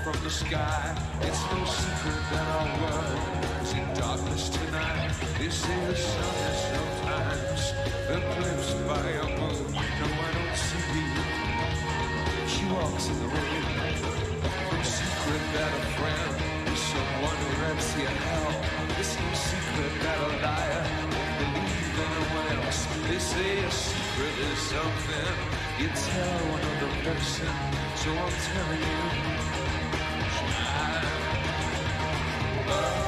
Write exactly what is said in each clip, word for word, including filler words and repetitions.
from the sky. It's no secret that our world is in darkness tonight. They say the sun is sometimes eclipsed by a moon. No, I don't see you. She walks in the rain. No secret that a friend is someone who lets you hell. It's no secret that a liar won't believe anyone else. They say a secret is something you tell another person. So I'm telling you, shine. Oh.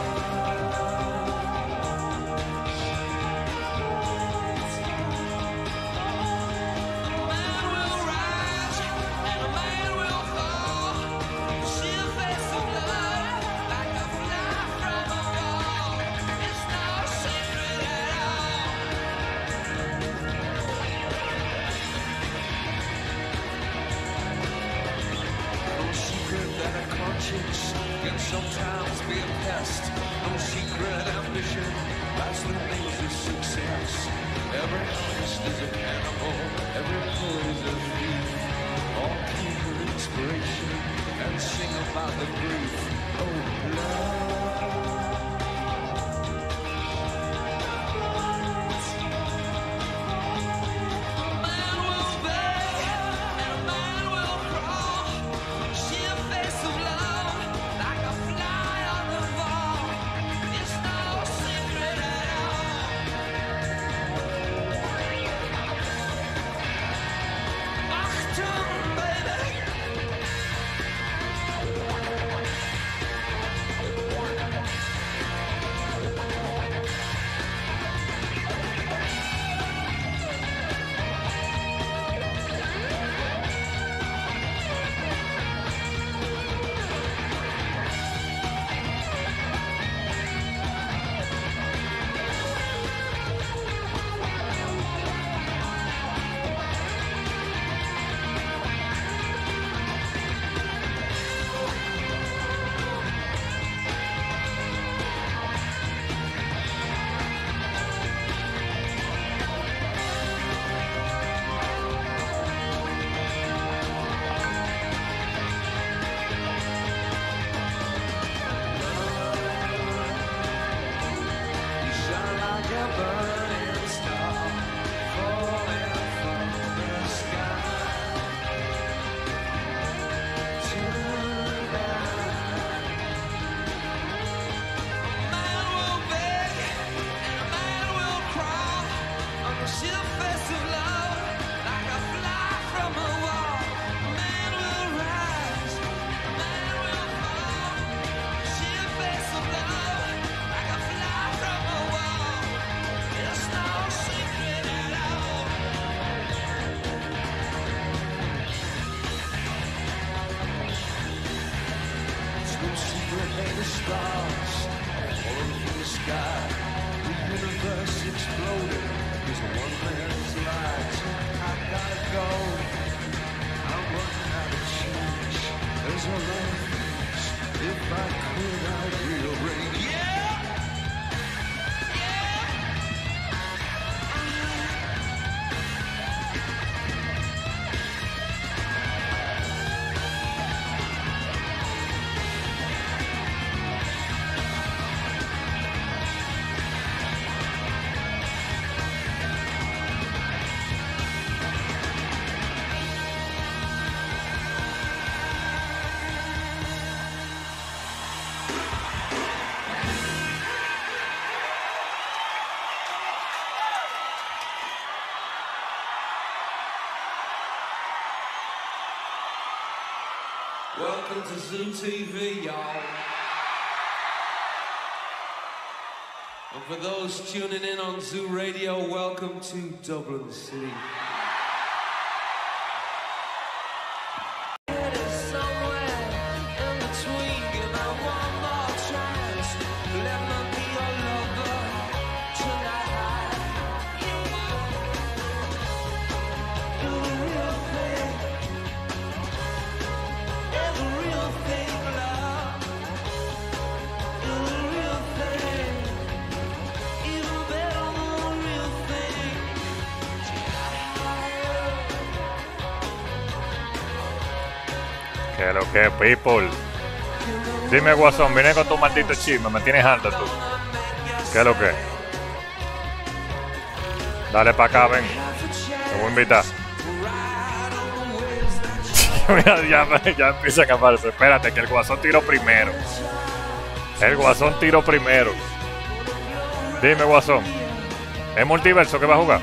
Can sometimes be a pest. No secret ambition lies the nails of success. Every artist is a cannibal, every poet is a thief. All keep for inspiration and sing about the grief. Oh, love. Welcome to Zoo T V, y'all. And for those tuning in on Zoo Radio, welcome to Dublin City. Que lo que, people. Dime, Guasón, vine con tu maldito chisme, me tienes harto tú. ¿Qué es lo que? Dale para acá, ven. Te voy a invitar. Mira, ya, ya empiezan a aparecer. Espérate, que el Guasón tiró primero. El Guasón tiró primero. Dime, Guasón. ¿Es multiverso que va a jugar?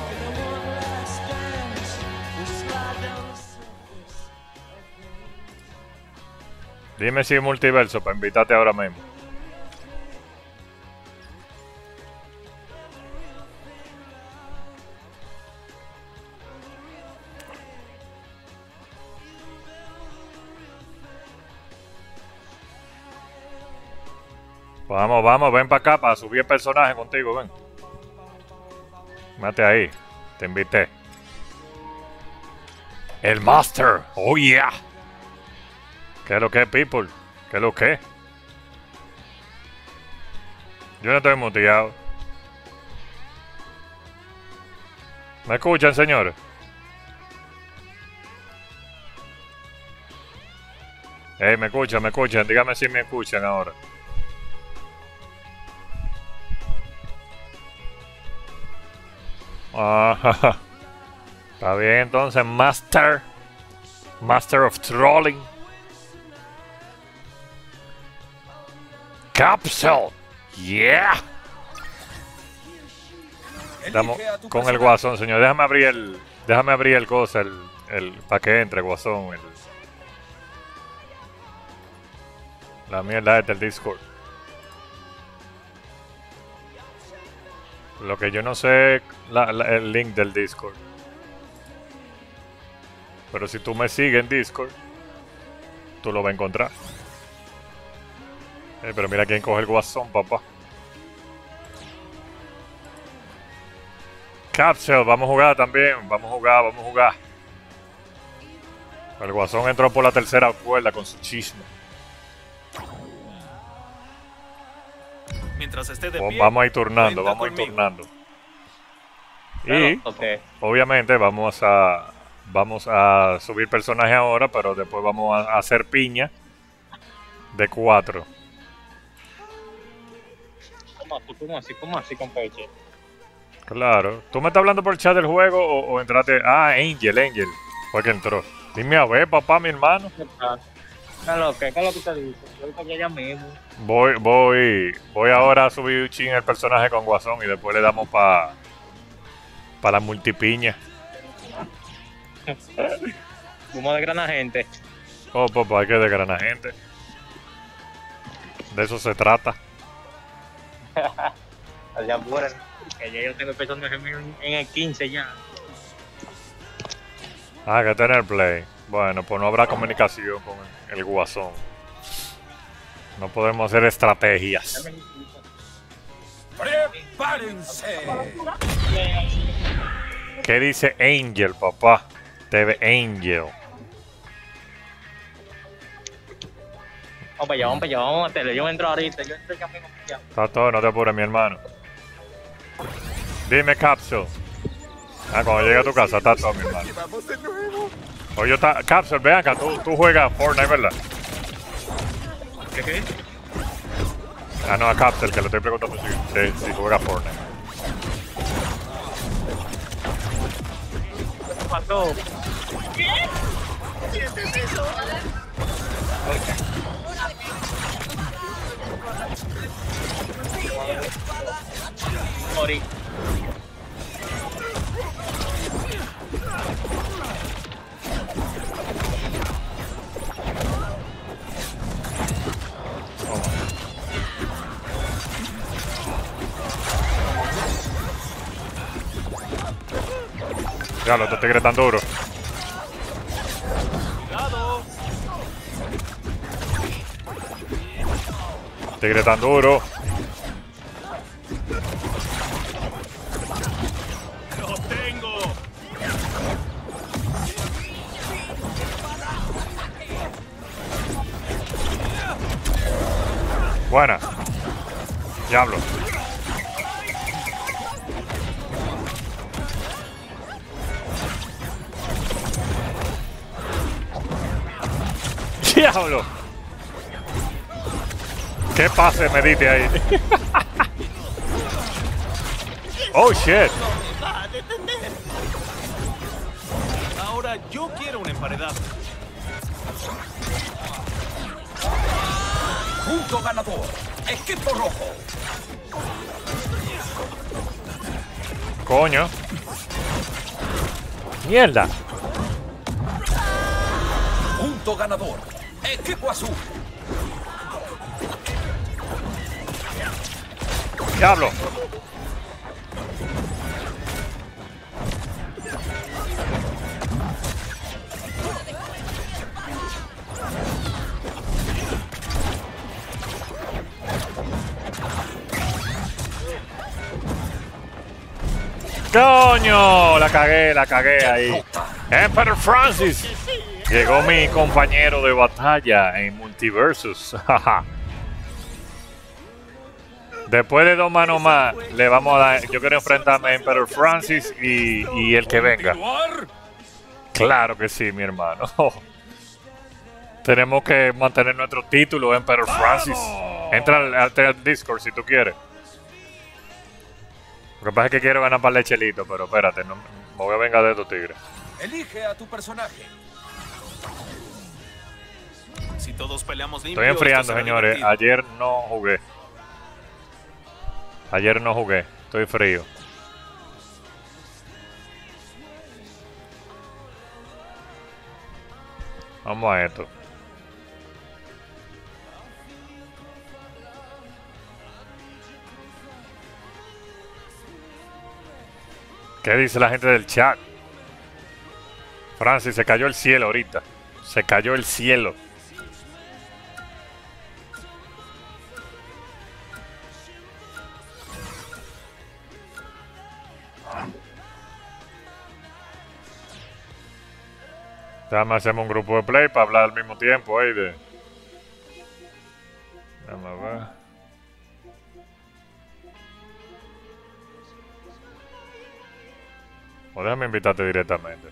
Dime si es multiverso para invitarte ahora mismo. Vamos, vamos, ven para acá para subir el personaje contigo, ven. Mate ahí, te invité. El Master, oh yeah. ¿Qué es lo que es, people? ¿Qué es lo que es? Yo no estoy muteado. ¿Me escuchan, señores? Ey, me escuchan, me escuchan. Dígame si me escuchan ahora. Ah, está bien, entonces, Master. Master of Trolling. Capsule. Yeah. Estamos con el Guasón, señor. Déjame abrir el. Déjame abrir el cosa, el. el para que entre, Guasón. El, la mierda es del Discord. Lo que yo no sé la, la, el link del Discord. Pero si tú me sigues en Discord, tú lo vas a encontrar. Eh, pero mira quién coge el Guasón, papá. Capsule, vamos a jugar también. Vamos a jugar, vamos a jugar. El Guasón entró por la tercera cuerda con su chisme. Mientras esté de pie, vamos a ir turnando, vamos a ir turnando. Y okay. Obviamente vamos a vamos a subir personaje ahora, pero después vamos a hacer piña de cuatro. ¿Cómo así? ¿Cómo así? ¿Cómo así, compadre? Claro. ¿Tú me estás hablando por el chat del juego o, o entraste? Ah, Angel, Angel. Fue que entró. Dime a ver, papá, mi hermano. ¿Qué es lo que, ¿Qué es lo que te dice? Yo ya mismo. Voy, voy, voy ahora a subir un chin el personaje con Guasón y después le damos para pa la multipiña. Humo de grana gente. Oh, papá, hay que de grana gente. De eso se trata. Allá fuera, que ya yo tengo el personaje en, en el quince ya. Ah, que tener play. Bueno, pues no habrá comunicación con el Guasón. No podemos hacer estrategias. ¡Prepárense! ¿Qué dice Angel, papá? T V Angel. Vamos para allá, vamos para allá, vamos a meterle. Yo entro ahorita, yo entro ya mismo. Está todo, no te apures, mi hermano. Dime, Capsule. Ah, cuando llegue a tu casa, está todo, mi hermano. Oye, está, Capsule, ven acá, tú, tú juegas Fortnite, ¿verdad? ¿Qué qué? Ah, no, a Capsule, que le estoy preguntando si, si, si juega Fortnite. ¿Qué pasó? ¿Qué? ¿Qué es eso? Morí. Ya lo te tigres tan duro. Tigre tan duro. ¡Lo tengo! Buena. Diablo. Diablo. ¿Qué pase me diste ahí? Oh, shit. Ahora yo quiero un emparedado. Punto ganador. Equipo rojo. Coño. Mierda. Punto ganador. Equipo azul. Diablo. ¡Coño! La cagué, la cagué ahí. Emperor Francis. Llegó mi compañero de batalla en Multiversus. Después de dos manos más, le vamos a dar. Yo quiero enfrentarme a Emperor Francis y, y el que venga. Claro que sí, mi hermano. Tenemos que mantener nuestro título, Emperor Francis. Entra al, al, al Discord si tú quieres. Lo que pasa es que quiero ganar para el chelito, pero espérate, no, me voy a vengar de estos tigres. Elige a tu personaje. Si todos peleamos limpio, Estoy enfriando, esto será señores. divertido. Ayer no jugué. Ayer no jugué. Estoy frío. Vamos a esto. ¿Qué dice la gente del chat? Francis, se cayó el cielo ahorita. Se cayó el cielo. Déjame hacerme un grupo de play para hablar al mismo tiempo ahí de... Déjame ver. O déjame invitarte directamente.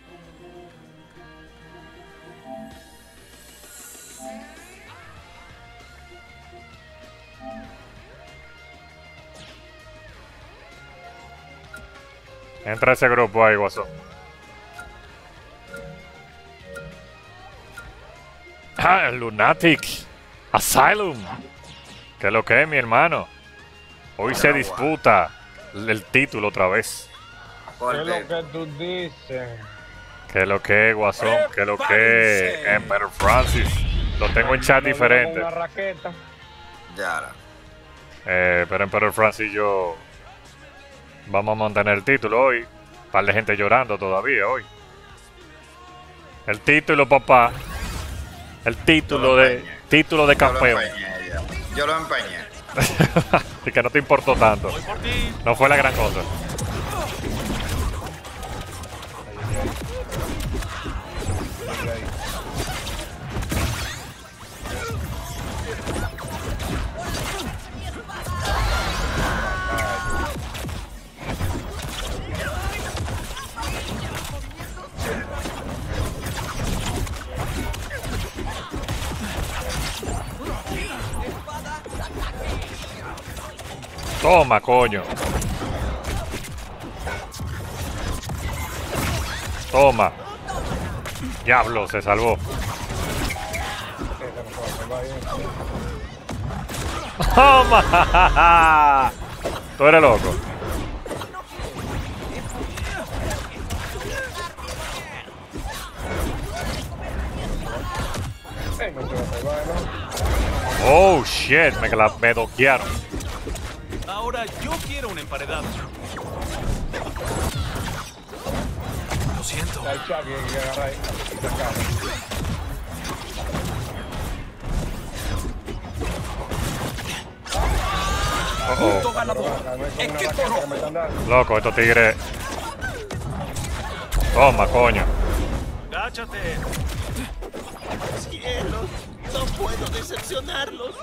Entra a ese grupo ahí, guasón. Ah, Lunatic Asylum. ¿Qué es lo que es, mi hermano? Hoy se disputa el título otra vez. ¿Qué es lo que tú dices? ¿Qué es lo que es, guasón? ¿Qué es lo que es, Emperor Francis? Lo tengo en chat diferente. Una raqueta. Ya. Eh, pero Emperor Francis y yo vamos a mantener el título hoy. Un par de gente llorando todavía hoy. El título, papá. El título de título de campeón. Yo lo empeñé. Y que no te importó tanto. Voy por ti. No fue la gran cosa. Toma, coño. Toma. Diablo, se salvó. Toma. Tú eres loco. Oh, shit. Me, la, me doquearon. Ahora yo quiero un emparedado. Lo siento. Hay Chucky que agarra ahí. Oh, Punto oh. ganador. Equipo rojo. Loco, estos tigres. Toma, coño. Gáchate. Cielos, no puedo decepcionarlos.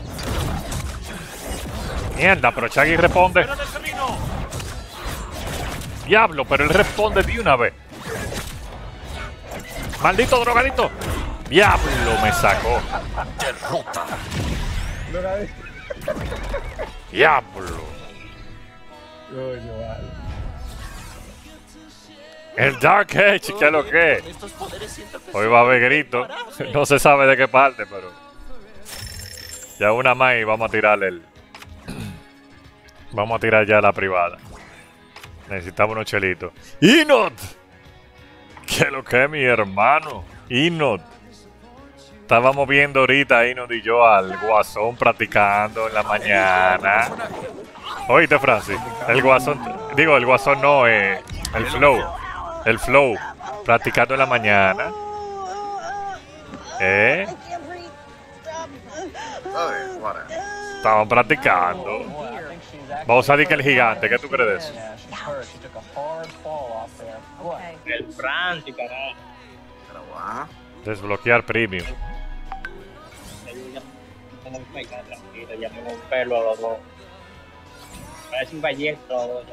Mierda, pero Shaggy responde. ¡Fuera del camino! Diablo, pero él responde de una vez. Maldito drogadito. Diablo, me sacó. Derrota. Drogadito. Diablo. Coño, vale. El Dark Edge, ¿qué es lo que es? Hoy va a haber grito. No se sabe de qué parte, pero... Ya una más y vamos a tirarle el... Vamos a tirar ya la privada. Necesitamos unos chelitos. ¡Inot! ¿Qué es lo que es, mi hermano? Inot. Estábamos viendo ahorita, Inot y yo, al Guasón practicando en la mañana. Oíste, Francis. El Guasón... Digo, el Guasón no, eh, el Flow. El Flow. Practicando en la mañana. ¿Eh? Estaban practicando. Vamos a salir que el gigante. ¿Qué tú crees de eso? El Francis, carajo. Desbloquear premium. Tranquilo, ya me un pelo a los dos. Parece un ballesta.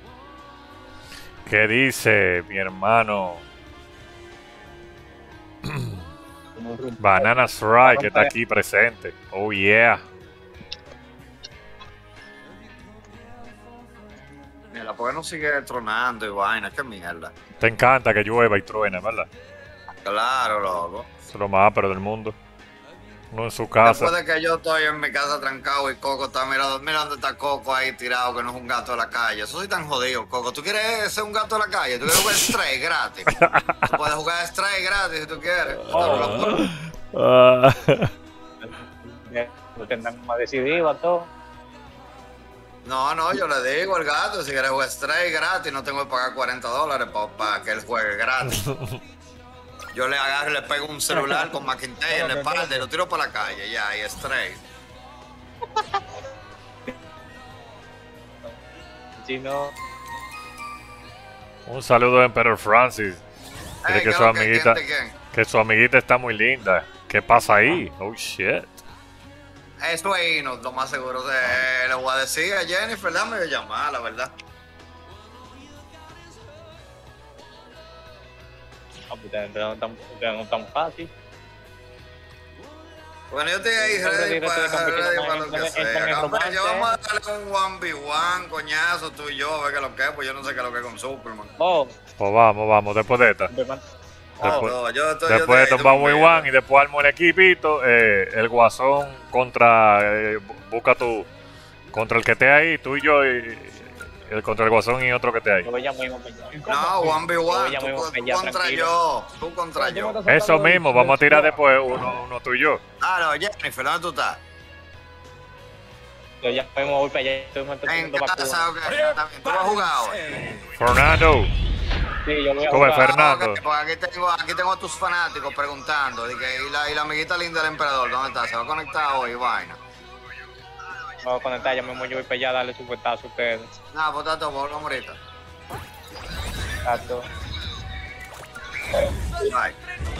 ¿Qué dice mi hermano? Banana Fry, que está aquí presente. Oh yeah. Mira, ¿por qué no sigue tronando y vaina? Qué mierda. Te encanta que llueva y truene, ¿verdad? Claro, loco. Es lo más pero del mundo. Uno en su casa. Después de que yo estoy en mi casa trancado y Coco está mirando, mira dónde está Coco ahí tirado, que no es un gato de la calle. Eso soy tan jodido, Coco. ¿Tú quieres ser un gato de la calle? ¿Tú quieres jugar Stray gratis? Tú puedes jugar Stray gratis si tú quieres. Oh. Lo tendrán más decidido a todo. No, no, yo le digo al gato, si quieres jugar Stray gratis, no tengo que pagar cuarenta dólares para pa que él juegue gratis. Yo le agarro y le pego un celular con McIntyre en la espalda y lo tiro para la calle, ya, y Stray. Si no... Un saludo a Emperor Francis. Dice Hey, que, su amiguita, que, que su amiguita está muy linda. ¿Qué pasa ahí? Oh shit. Eso ahí, no, lo más seguro. Eh, le voy a decir a Jennifer, dame llamar, la verdad. Ah, pues no tan, no tan fácil. Bueno, yo estoy ahí ready para, ready para lo que sea. Hombre, yo vamos a darle un one v one, coñazo, tú y yo, a ver qué es lo que es, pues yo no sé qué es lo que es con Superman. Oh. Pues vamos, vamos, después de esta. Después, oh, yo estoy, después de esto vamos muy one y después armo el equipito, eh, el Guasón contra, eh, busca tú, contra el que esté ahí, tú y yo, y, el contra el Guasón y otro que esté ahí. No, one v one, tú, tú contra yo, tú contra yo. Eso mismo, vamos a tirar después uno, uno tú y yo. Ah, no, Jennifer, ¿dónde tú estás? Yo ya me voy para allá, estoy en casa, ok, está bien, ¿tú vas a jugar ahora? Fernando. Sí, yo voy a jugar. jugar. Fernando. Okay, pues aquí tengo, aquí tengo a tus fanáticos preguntando, y, que, y, la, y la amiguita linda del emperador, ¿dónde está? ¿Se va a conectar hoy, vaina? Me voy a conectar, ya mismo yo voy para allá a darle su puestazo a ustedes. Nada, pues tato, volvamos ahorita. Tato. Bye.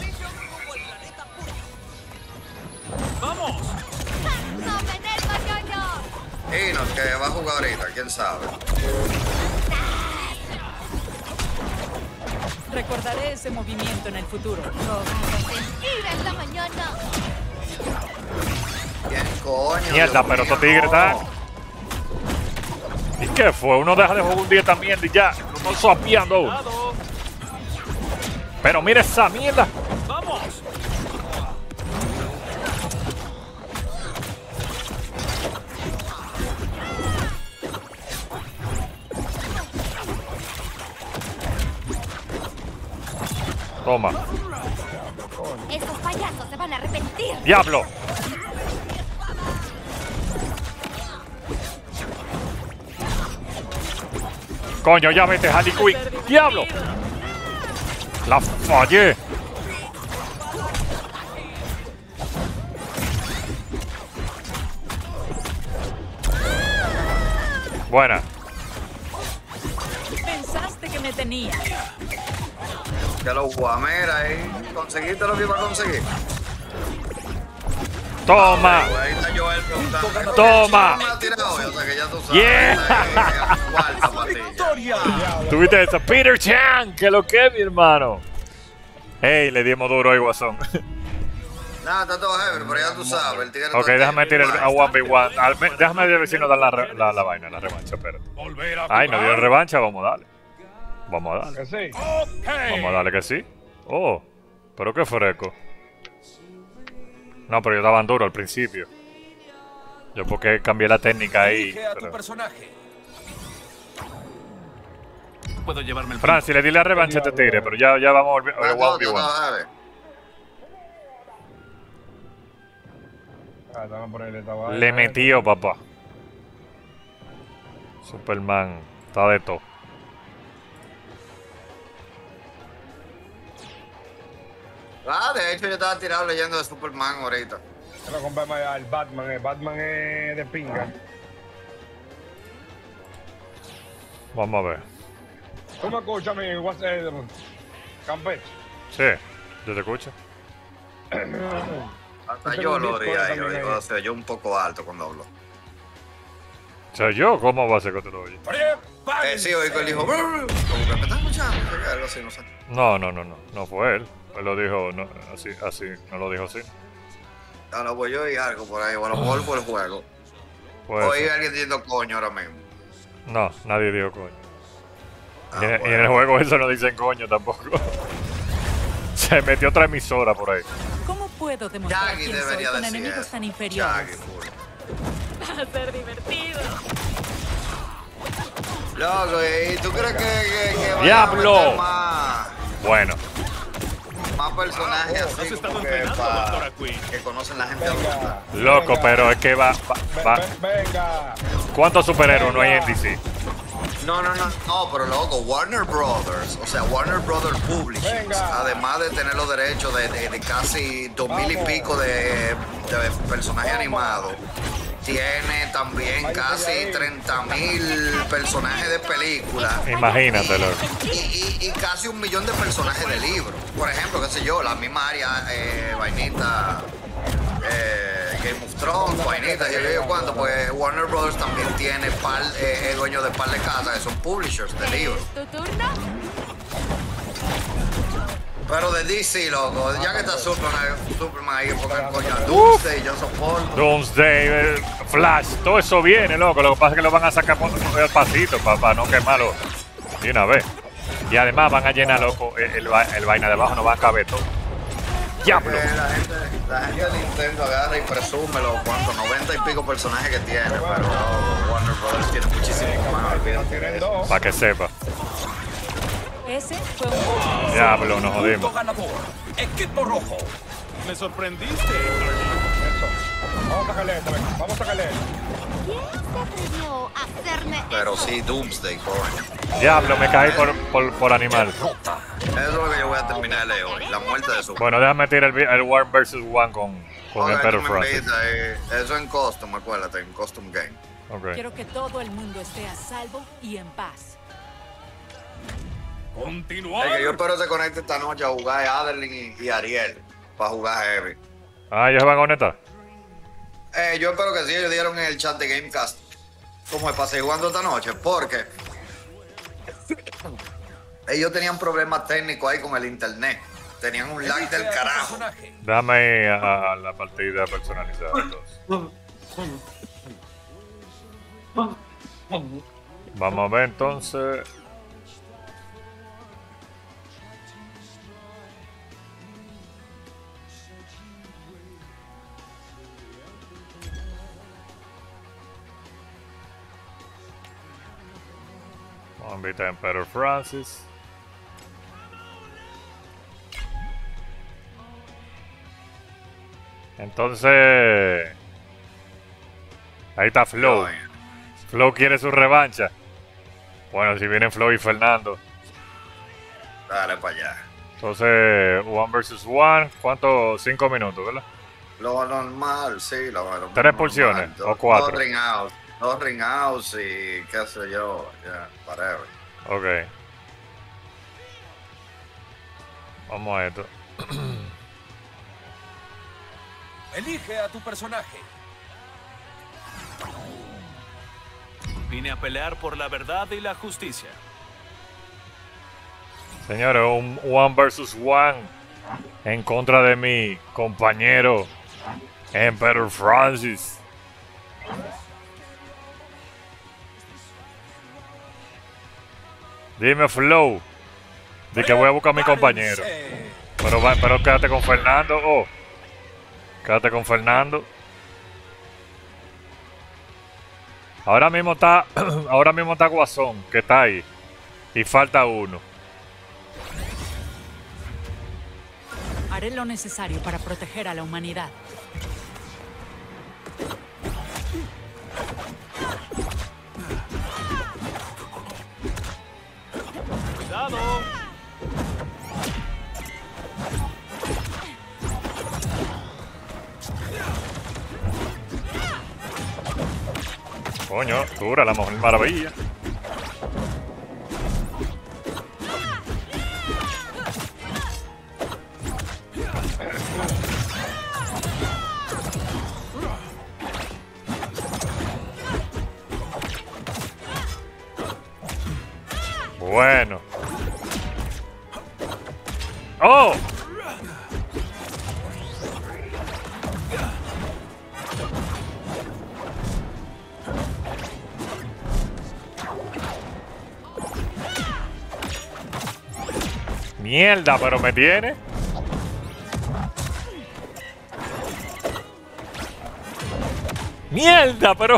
¡Vamos! Y no, que va a jugar ahorita, quién sabe. Recordaré ese movimiento en el futuro. ¡Mira esta mañana! ¿Quién coño? Mierda, pero estos tigres están. ¿Y qué fue? Uno deja de jugar un día también y ya. No están sopeando uno. Pero mira esa mierda. ¡Vamos! Toma. Esos payasos se van a arrepentir. ¡Diablo! Coño, ya vete, Harley Quinn. ¡Diablo! La fallé. Buena. Pensaste que me tenía. Que lo guamera ahí. ¿Conseguiste lo que iba a conseguir? Toma. Ah, ahí está Joel preguntando. Toma. Yeah. Tuviste eso, Peter Chan, que lo que, mi hermano. Hey, le dimos duro ahí, Guasón. Nada, está todo heavy, pero ya tú sabes. El tigre Ok, déjame tirar a uno ve uno. Al- Déjame ver si nos dan la, re- la, la vaina, la revancha, espérate. Ay, nos dieron revancha, vamos a darle. Vamos a darle. Que sí. Vamos a darle que sí. Oh, pero qué fresco. No, pero yo estaba duro al principio. Yo porque cambié la técnica ahí. Elige a tu pero- personaje. Puedo llevarme el Francis, le di la revancha a este tigre, pero ya, ya vamos a volver a uno ve uno. Ah, estaban por ahí, le estaba- Le metió, papá. Superman, está de todo. Ah, de hecho yo estaba tirado leyendo de Superman ahorita. Yo lo compré más al Batman. El Batman es de pinga. Vamos a ver. ¿Tú me escuchas, mi WhatsApp? Campeche. Sí, yo te escucho. Hasta yo lo oía, yo, yo, o sea, yo un poco alto cuando hablo. O sea, yo, ¿cómo va a ser que te lo oye? Eh, sí, oí que él dijo, "Brr", como que me está escuchando, no sé qué, algo así, no sé. No, no, no, no, no fue él. Él lo dijo no, así, así, no lo dijo así. No, no, pues yo oí algo por ahí, o a lo mejor por el juego. Puede Oí ser. a alguien diciendo coño ahora mismo. No, nadie dijo coño. Ah, y, en, y bueno. en el juego eso no dicen coño tampoco. Se metió otra emisora por ahí. ¿Cómo puedo demostrar Yagi quién soy debería con decir enemigos eso. tan Yagi, inferiores? full. Va a ser divertido. Loco, ¿y tú crees que, que, que van a ¡Diablo! meter más, Bueno, más personajes ¿Has así estado como que, entrenando, pa- doctora Quinn? que conocen la gente adulta? loco, Venga. pero es que va, va, Ve- va. ve- Venga. ¿Cuántos superhéroes no hay en D C? No, no, no, no, pero loco, Warner Brothers, o sea, Warner Brothers Publishing, Venga. además de tener los derechos de, de- de casi dos mil y Vamos. pico de, de personajes Vamos. animados, tiene también Váyase casi ahí. treinta mil personajes de películas. Imagínate, loco. Y, y- y casi un millón de personajes de libros. Por ejemplo, qué sé yo, la misma área, eh, vainita, eh, Game of Thrones, vainita, yo digo cuánto, pues Warner Brothers también tiene par, eh, es dueño de par de casas que son publishers de libros. ¿Tu turno? Pero de D C, loco, ya que está Superman, Superman ahí, porque coño, Doomsday, yo soporto. Doomsday, eh, Flash, todo eso viene, loco. Lo que pasa es que lo van a sacar por el pasito para no quemarlo de una vez. Y además van a llenar, loco, el, el, va- el vaina de abajo, no va a caber todo. ¡Diablo! Eh, la gente, la gente de Nintendo agarra y presume los cuantos noventa y pico personajes que tiene, pero no, Warner Brothers tiene muchísimos más, olvídate de Tienen eso. dos. Para que sepa. Ese fue un... Diablo, nos jodimos. ganador. Equipo rojo. Me sorprendiste. Eso. Vamos a sacarle esto, venga. Vamos a sacarle esto. ¿Quién se atrevió a hacerme Pero eso? sí, Doomsday, coño. Diablo, me caí por, por, por animal. Eso es lo que yo voy a terminar de leer hoy, la muerte de Superman. Bueno, déjame tirar el, vi- el One versus One con, con Oiga, Emperor tú me Francis. invitas, eh, eso en custom, acuérdate, en custom game. Ok. Quiero que todo el mundo esté a salvo y en paz. Continuar. El que yo espero se conecte esta noche a jugar a Adeline y, y Ariel para jugar Heavy. Ah, ¿ya se van a conectar? Eh, yo espero que sí, ellos dieron en el chat de Gamecast como me pasé jugando esta noche, porque ellos tenían problemas técnicos ahí con el internet. Tenían un lag del carajo. Déjame ir a, a la partida personalizada. Entonces. Vamos a ver entonces. Vamos a invitar a Emperor Francis. Entonces, ahí está Flow. Flow quiere su revancha. Bueno, si vienen Flow y Fernando. Dale para allá. Entonces, one versus one. ¿Cuánto? Cinco minutos, ¿verdad? Lo normal, sí, lo, lo ¿Tres normal. pulsiones Dos- o cuatro? Dos ring outs, dos ring outs y qué sé yo, ya, whatever. Ok. Vamos a esto. Elige a tu personaje. Vine a pelear por la verdad y la justicia. Señores, un one versus one en contra de mi compañero Emperor Francis. Dime, Flow. De que voy a buscar a mi compañero. Pero, va, pero quédate con Fernando. Oh. Quédate con Fernando. Ahora mismo está. Ahora mismo está Guasón, que está ahí. Y falta uno. Haré lo necesario para proteger a la humanidad. ¡Cuidado! Coño, dura la Mujer Maravilla. Bueno. ¡Oh! Mierda, pero me tiene. Mierda, pero.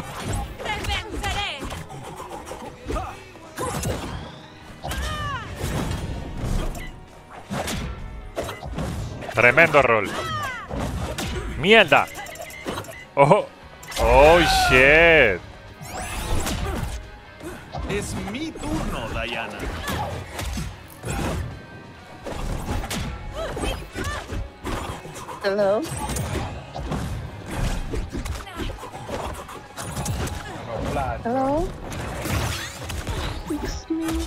Tremendo rol. Mierda. Oh. Oh, shit. Es mi turno, Diana. Hello. Hello. Fix me.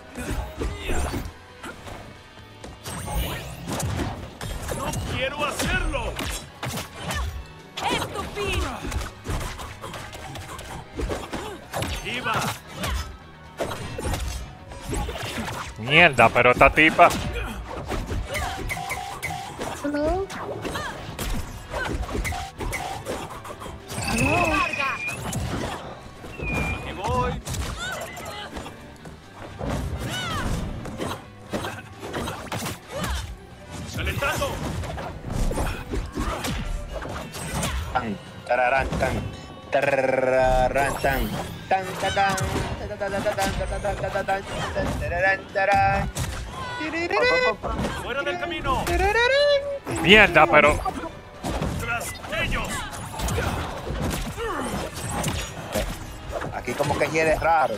¡No quiero hacerlo! ¡Es tu fin! ¡Iba! Mierda, pero esta tipa. Hello. Hello. ¡Aquí voy! ¡Calentando! Tan, tararán, tan, tararán, tan, tan, tan, tan, tan, tan, tan, tan, tan, tan, tararán, tararán. ¡Fuera del camino! Mierda, pero. ¡Tras ellos! Aquí como que hiede raro.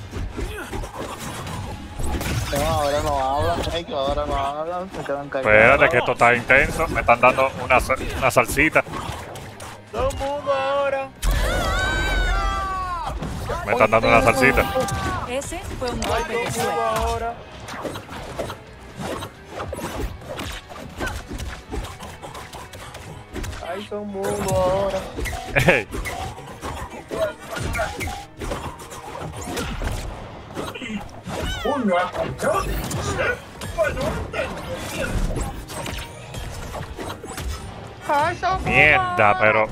No, ahora no hablan, ay, que ahora no hablan, se quedan callados. Espérate, que esto está intenso. Me están dando una, una salsita. Todo el mundo ahora. Me están dando una salsita. Ese fue un golpe de suerte. Ahora. Hay todo el mundo ahora. Hey. Mierda, pero.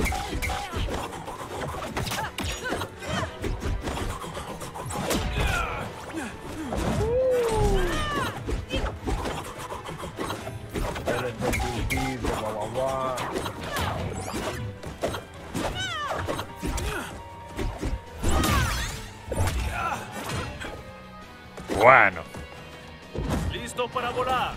Bueno. ¡Listo para volar!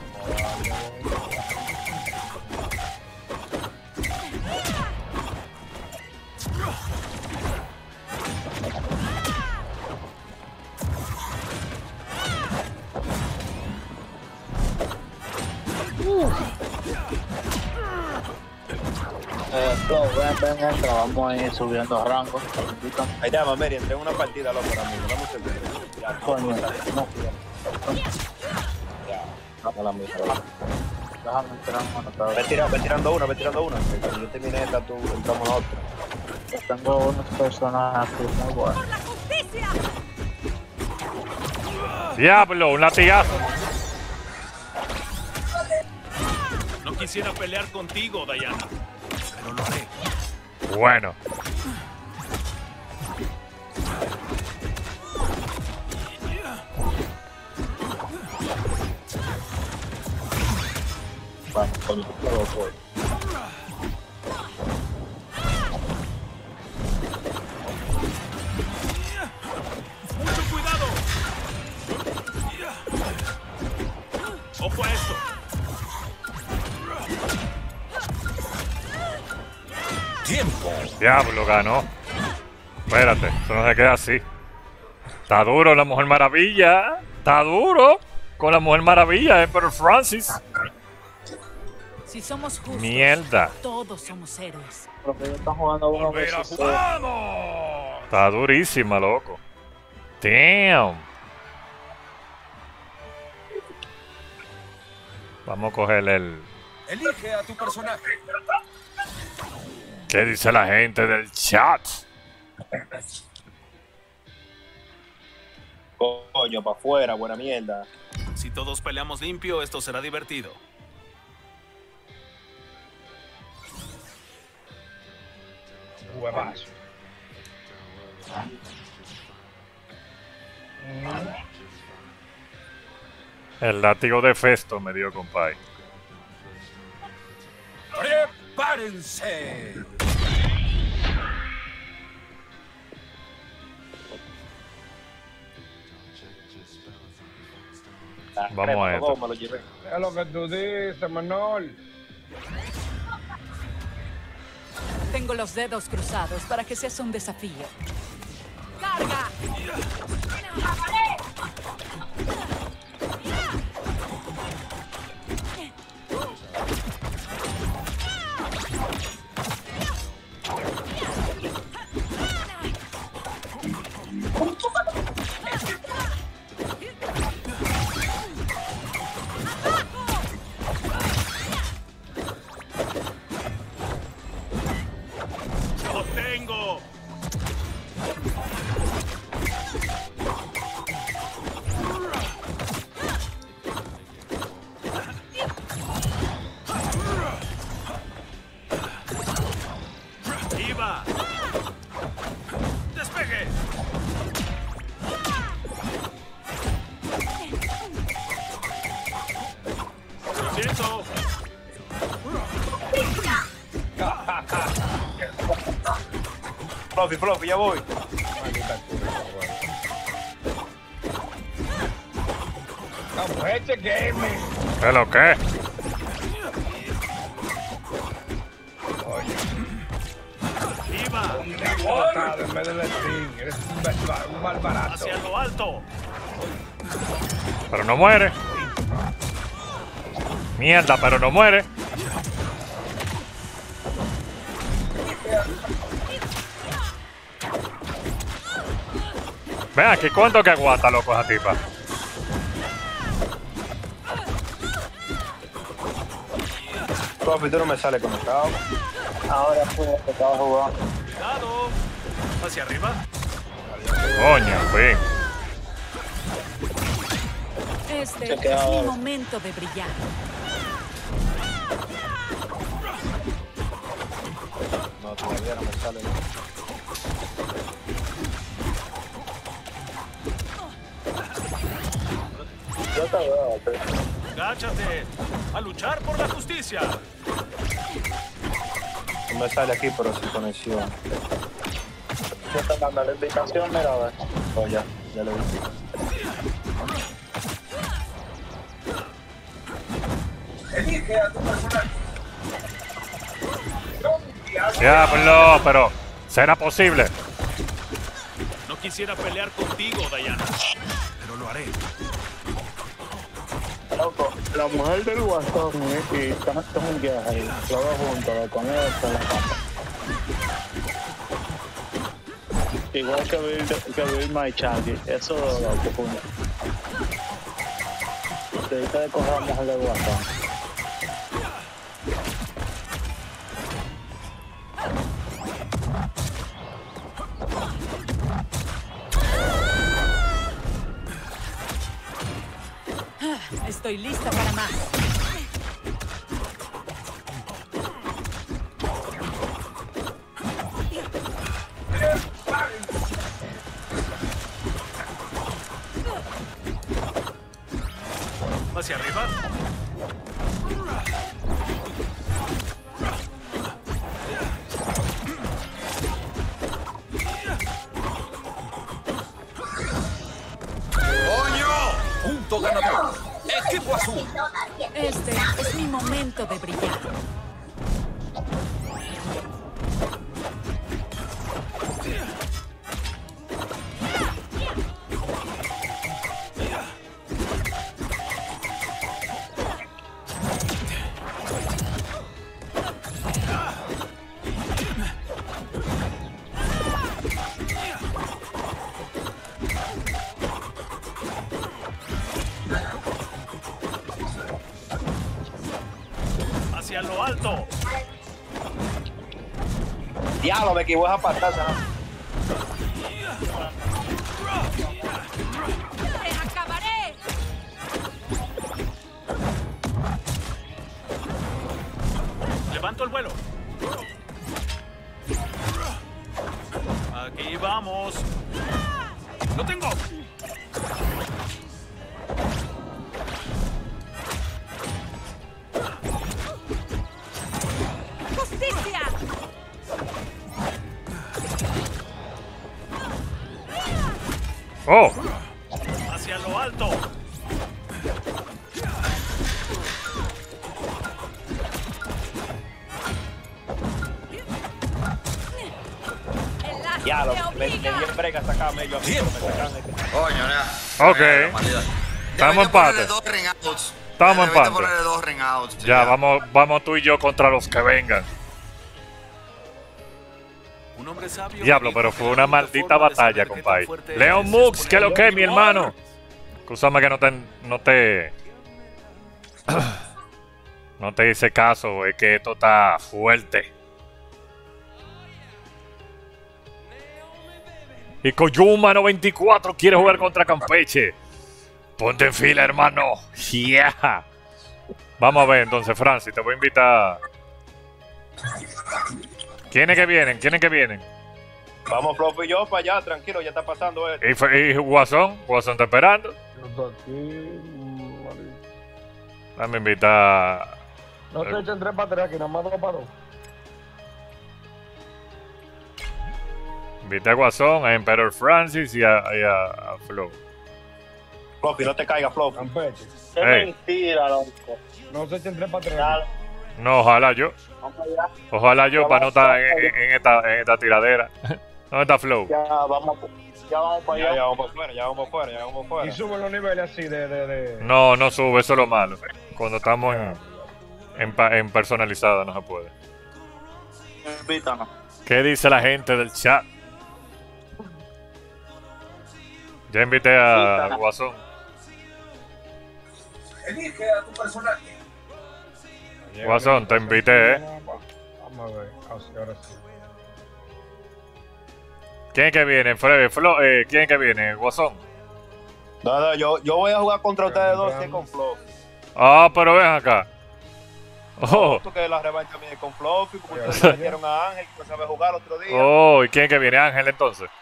Eh, Flow, ven, ven, entra, vamos a ir subiendo rango. Ahí llama, Mary, entré en una partida loco ahora mismo. Dame un segundo. Ya, Coño, no, ya. No la misma. déjame entrar en una Ve tirando, ve tirando una, ve tirando una. Cuando yo termine esta, tú entramos a otra. Tengo unas personas aquí muy buenas. Diablo, un latigazo. quisiera pelear contigo, Diana, pero lo haré. Bueno. Vamos, con el juego fue. ¡Mucho cuidado! ¡Ojo a esto! ¡Tiempo! Diablo, ganó. Espérate, eso no se queda así. Está duro la Mujer Maravilla. Está duro con la Mujer Maravilla, Emperor Francis. Si somos justos, mierda. Todos somos héroes. Porque ellos están jugando uno versus ¡Vamos! Está durísima, loco. Damn. Vamos a coger el... Elige a tu personaje. ¿Qué dice la gente del chat? Coño, para afuera, buena mierda. Si todos peleamos limpio, esto será divertido. Huevazo. El látigo de Festo me dio, compadre. ¡Prepárense! Vamos a esto. Me lo llevé. Es lo que tú dices, Manol. Tengo los dedos cruzados para que seas un desafío. ¡Carga! ¡Lo tengo! ¡Iba! ¡Despegue! ¡Lo siento! Fluffy, Fluffy, ya voy. Vamos, este gaming. ¿Qué es lo que? ¡Iba! Botado en vez del Sting. Eres un, mal- un mal barato. ¡Hacia lo alto! Pero no muere. Mierda, pero no muere. Ven aquí, ¿cuánto que aguanta, loco, esa tipa? Fluffy, tú no me sales conectado. ahora fue que estaba jugando. ¡Cuidado! ¿Hacia arriba? Coño, fin. Este Se es queda mi ahora. momento de brillar. No, todavía no me sale. ¿no? Yo te veo, pero ¡Gáchate! ¡A luchar por la justicia! No me sale aquí, pero sin conexión. yo te mando la invitación, mira, a ver. Oh, ya, ya lo vi. Diablo, pero ¿será posible? No quisiera pelear contigo, Diana, pero lo haré. Loco, la mujer del guasón y, y están estos un viaje ahí, los dos juntos, lo con esto en la cama. Igual que Bill, que Bill Maichaki, eso es lo que punto. Te de coger a la mujer del guasón. Estoy lista para más. hacia arriba. ¡Coño! Punto ganador. Equipo azul. Este es mi momento de brillar. Hacia lo alto. Diablo, me equivoqué a pataza, ¿no? ¡Te acabaré! Levanto el vuelo. Aquí vamos. ¡Lo tengo! ¡Justicia! ¡Oh! Hacia lo alto. ¡El lazo Diablo, te me, me obliga! dio en brega sacarme ellos a mí, pero me sacan este. Coño, ya. Ok. Estamos empate. Dos ring outs. Estamos Debiste empate. ponerle dos ring outs. Ya, vamos, vamos tú y yo contra los que vengan. Un hombre sabio. Diablo, pero fue una maldita batalla, compadre. Leon Mux, ¿qué es lo que es, mi hermano? Escúchame que no te... No te... No te hice caso, es que esto está fuerte. Y Koyuma noventa y cuatro quiere jugar contra Campeche. Ponte en fila, hermano. Yeah. Vamos a ver entonces, Francis, te voy a invitar. ¿Quiénes que vienen? ¿Quiénes que vienen? Vamos, Fluffy y yo para allá, tranquilo, ya está pasando esto. ¿Y, F- y Guasón? ¿Guasón está esperando? Yo estoy aquí, marico. Dame invitar. No te echen tres para tres aquí, nada más dos para dos. Invité a Guasón, a Emperor Francis y a, y a, a Flo. Fluffy, no te caigas, Fluffy. Campeche. Qué Ey. mentira, loco. No se echen tres para tres. Dale, No, ojalá yo. vamos allá. Ojalá yo para no estar en, en- en esta, en esta tiradera. ¿Dónde está Flow? Ya vamos, ya vamos para Ya, allá. ya vamos por fuera, ya vamos por fuera, ya vamos por Y fuera. suben los niveles así de... de, de... No, no sube, eso es lo malo. Cuando estamos en, en, pa- en personalizada no se puede. Invítanos. ¿Qué dice la gente del chat? Ya invité a, a Guasón. Guasón, te invité, ¿eh? Vamos a ver, así, ahora sí. ¿Quién es que viene? Fre- Flo, eh, ¿Quién es que viene? Guasón. No, no, yo, yo voy a jugar contra ustedes dos sí, con Fluffy. Ah, pero ven acá. Oh, Tú que la revancha mía es con Fluffy, porque ustedes me metieron a Ángel, que no sabe jugar otro día. oh, ¿y quién es que viene? Ángel, entonces.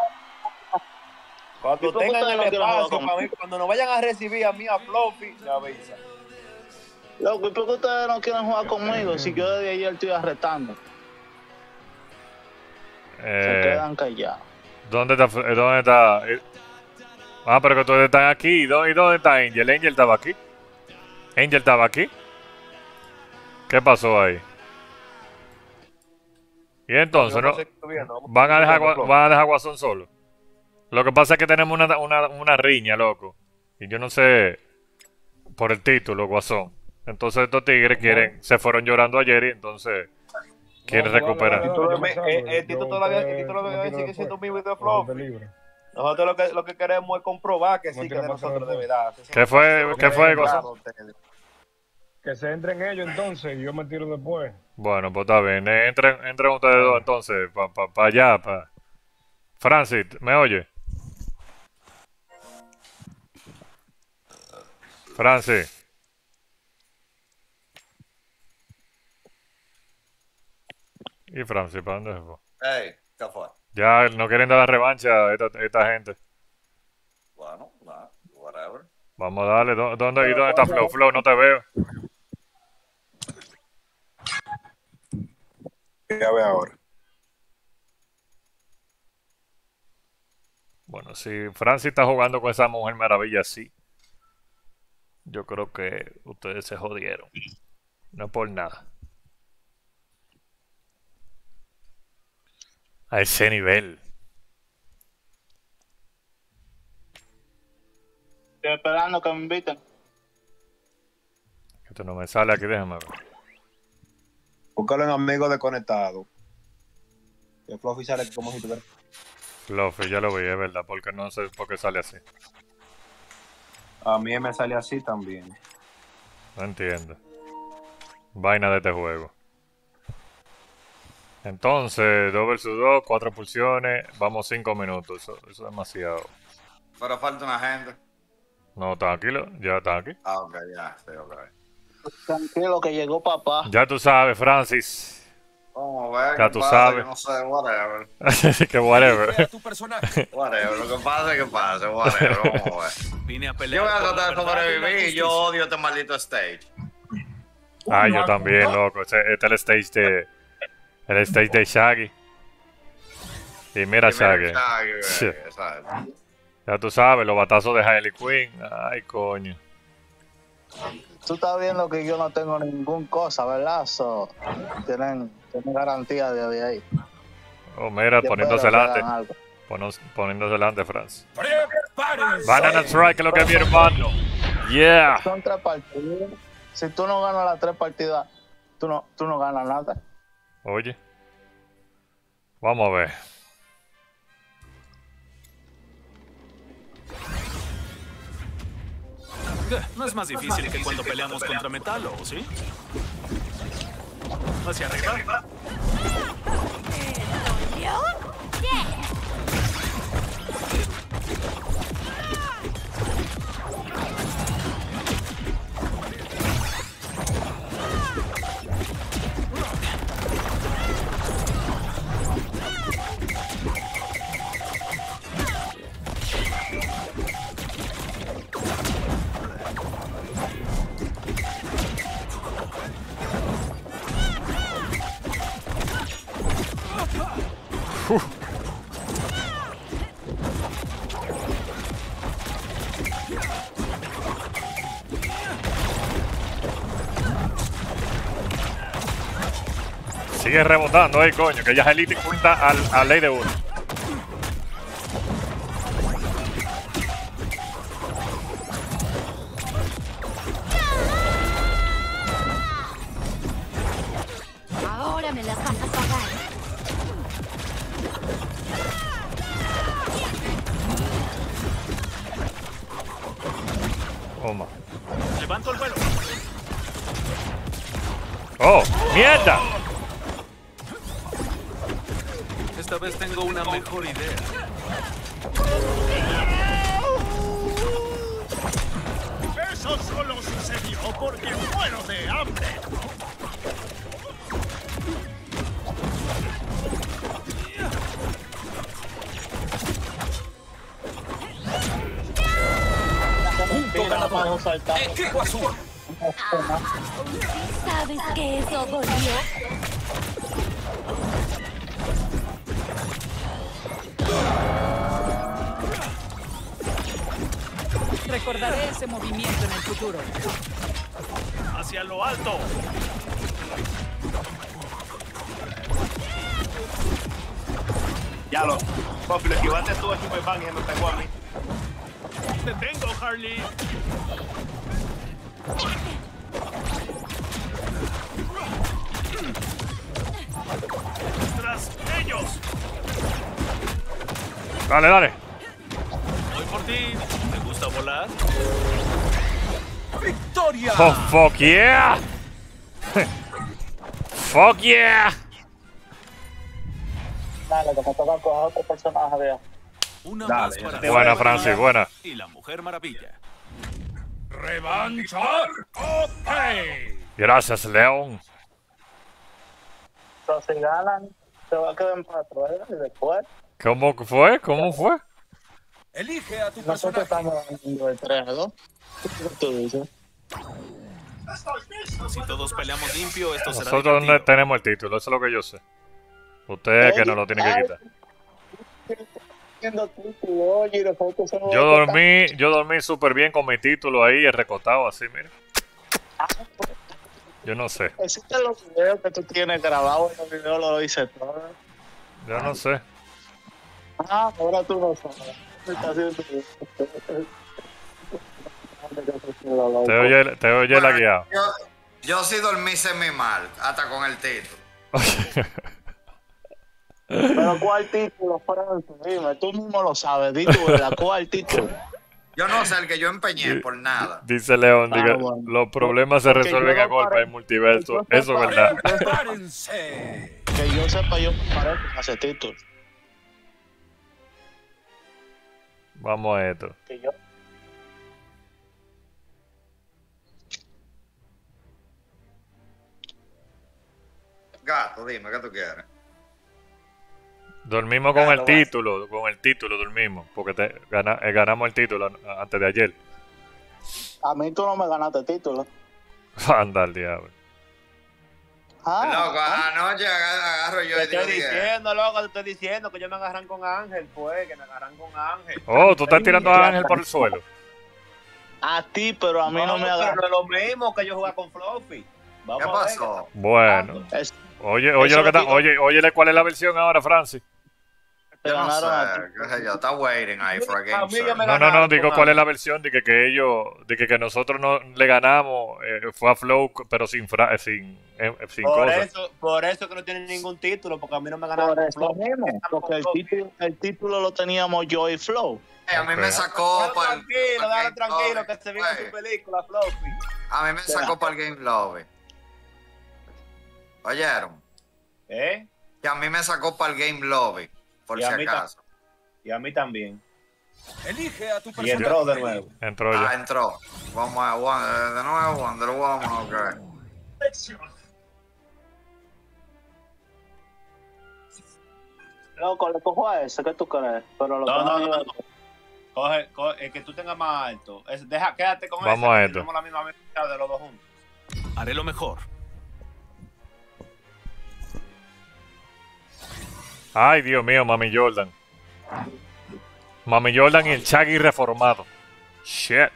Cuando ¿Y por qué tengan ustedes el no quieren jugar espacio, con- para mí, cuando nos vayan a recibir a mí, a Fluffy, me avisa. Loco, ¿y por qué ustedes no quieren jugar conmigo? Si yo desde ayer estoy arrestando. Se Eh, quedan callados. ¿Dónde está? Fl- eh, ¿Dónde está? Eh, Ah, pero que todos están aquí. ¿Y dónde, y dónde está Angel? Angel estaba aquí. Angel estaba aquí. ¿Qué pasó ahí? Y entonces, ¿no? Van a dejar, Gua- van a dejar Guasón solo. Lo que pasa es que tenemos una, una, una riña, loco. Y yo no sé por el título, Guasón. Entonces estos tigres quieren, se fueron llorando ayer y entonces quieren No, no, recuperar. no, no, no, no, Eh, eh, El título todavía, el título todavía sigue siendo mío y de Fluffy. Nosotros lo que, lo que queremos es comprobar que sí, que de nosotros de verdad. ¿Qué fue, qué fue, Guasón? Que se entren ellos entonces y yo me tiro después. Bueno, pues está bien. Eh, Entren, entren ustedes dos entonces, para pa, pa allá, pa. Francis, ¿me oye? Francis. ¿Y Francis, para dónde se fue? Ey, ¿qué fue? Ya no quieren dar la revancha a esta, esta gente. Bueno, nah, whatever. Vamos a darle. ¿Dó- ¿Dónde, ¿Y dónde está Flow? Flow, no te veo. Ya ve ahora. Bueno, si Francis está jugando con esa Mujer Maravilla así, yo creo que ustedes se jodieron. No por nada. A ese nivel. Estoy esperando que me inviten. Esto no me sale aquí, déjame ver. Búscalo en amigos desconectados. Que Fluffy sale como si tuviera. Fluffy, ya lo vi, es verdad, porque no sé por qué sale así. A mí me sale así también. No entiendo. Vaina de este juego. Entonces, dos versus dos, cuatro pulsiones, vamos cinco minutos. Eso, eso es demasiado. Pero falta una gente. No, tranquilo, ya está aquí. Ah, ok, ya, sí, ok. Tranquilo que llegó papá. Ya tú sabes, Francis. Vamos a ver. Ya qué tú pasa, sabes. yo no sé, whatever. Que whatever. Tu personaje. Whatever, lo que pase, que pase, whatever, vamos a ver. Vine a Yo pelear voy a por la tratar de verdad y la sobrevivir, yo justicia. odio este maldito stage. Ah, yo también, loco. Este, este es el stage de. El stage de Shaggy. Y mira Shaggy. Shaggy, Sí. exacto. Ya tú sabes, los batazos de Harley Quinn. Ay, coño. Tú estás viendo que yo no tengo ningún cosa, ¿verdad? So, tienen, tienen garantía de, de ahí. Oh, mira, Yo poniéndose espero que delante. hagan algo. Ponos- Poniéndose delante, Franz. ¡Prepárense! Banana Strike, que es lo que es mi hermano. Yeah. Son tres partidas. Si tú no ganas las tres partidas, tú no, tú no ganas nada. Oye. Vamos a ver. No es más difícil que cuando peleamos contra Metalo, ¿sí? Hacia arriba. Sigue rebotando ahí, coño, que ya es Elite cuenta al, a ley de uno. Ahora me las vas a pagar. Toma. Levanto el vuelo. ¡Oh! ¡Mierda! Esta vez tengo una mejor idea. Eso solo sucedió porque muero de hambre. Punto ganador. Equipo azul. ¿Sabes que eso dolió? Recordaré ese movimiento en el futuro. Hacia lo alto. Ya lo. Papi, lo esquivaste tú a Superman y se me pegó a mí. Te tengo, Harley. Tras ellos. Dale, dale. Voy por ti. ¿Te gusta volar? ¡Victoria! Oh, fuck yeah. Fuck yeah. Dale, que me toca coger otro personaje de Una Dale, más para Buena, Francis, buena. y la Mujer Maravilla. ¡Revancha! ¡Ok! Gracias, León. Pero si ganan, se va a quedar en empate, ¿verdad? Y después, ¿Cómo fue? ¿Cómo fue? Elige a tu Nosotros personaje. estamos ganando de tres a dos. ¿Qué tú dices? Si todos peleamos limpio, esto será Nosotros no divertido. tenemos el título, eso es lo que yo sé. Usted es que nos lo tiene que quitar. Oye, los otros son Yo dormí, yo dormí súper bien con mi título ahí, recotado así, mira. Yo no sé. Existen los videos que tú tienes grabados en los videos, lo dice todo. Yo no sé. Ah, ahora tú no sabes. Está haciendo... Te oye, te oye la guiada. Yo, yo sí dormí semi mal, hasta con el título. Pero ¿cuál título, Francis? Dime, tú mismo lo sabes, di tú, ¿verdad? ¿Cuál título? Yo no sé, el que yo empeñé por nada. Dice León, Ah, diga, bueno. los problemas se Porque resuelven yo a no golpe pare- en multiverso. que yo Eso es sepa- verdad. ¡Prepárense! Que yo sepa, yo me parezco a ese título. Vamos a esto. Que yo... Gato, dime, ¿qué tú quieres? Dormimos con Ah, el lo vas. título, con el título dormimos, porque te, gana- eh, ganamos el título an- antes de ayer. A mí tú no me ganaste título. Anda al diablo. Ah, Loco, anoche aga- agarro yo Te y digo, estoy "Dije, diciendo, loco, te estoy diciendo que yo me agarran con Ángel, pues, que me agarran con Ángel. Oh, tú estás tirando a Ángel por el suelo. a ti, pero a mí no, me pero agarra. no es lo mismo que yo jugar con Fluffy. Vamos ¿qué a ver pasó? Bueno, Es- oye, oye Eso lo que lo está, digo. oye, óyele cuál es la versión ahora, Francis. te Yo no ganaron a ti. sé, qué sé yo, está waiting ahí for a A game, mí sir. ya me No, no, no, ganaron digo con cuál es la Ángel. versión de que, que ellos, de que, que nosotros no le ganamos, eh, fue a Flow, pero sin fra, eh, sin, eh, sin Por cosas. eso, por eso que no tienen ningún título, porque a mí no me ganaron Por con eso Fluffy. mismo, porque el título, el título lo teníamos yo y Flow. Eh, a mí Ok. me sacó Déjalo para el tranquilo, déjalo Game tranquilo, Lobby. que se viene Oye, su película, Fluffy. A mí me sacó para el Game Lobby. ¿Oyeron? ¿Eh? Que a mí me sacó para el Game Lobby, por Y si a mí ta- acaso. Y a mí también. Elige a tu Y personaje. entró de nuevo. Entró Ah, ya. entró. Vamos a Wonder, de nuevo Wonder Woman, ok. Loco, le cojo a ese, ¿qué tú crees? Pero lo No, que no, más no, yo- no. Coge, coge, el que tú tengas más alto. Es- deja, quédate con Vamos ese, a que esto. tenemos la misma mitad de los dos juntos. Haré lo mejor. Ay, Dios mío, Mami Jordan. Mami Jordan y el Shaggy reformado. Shit.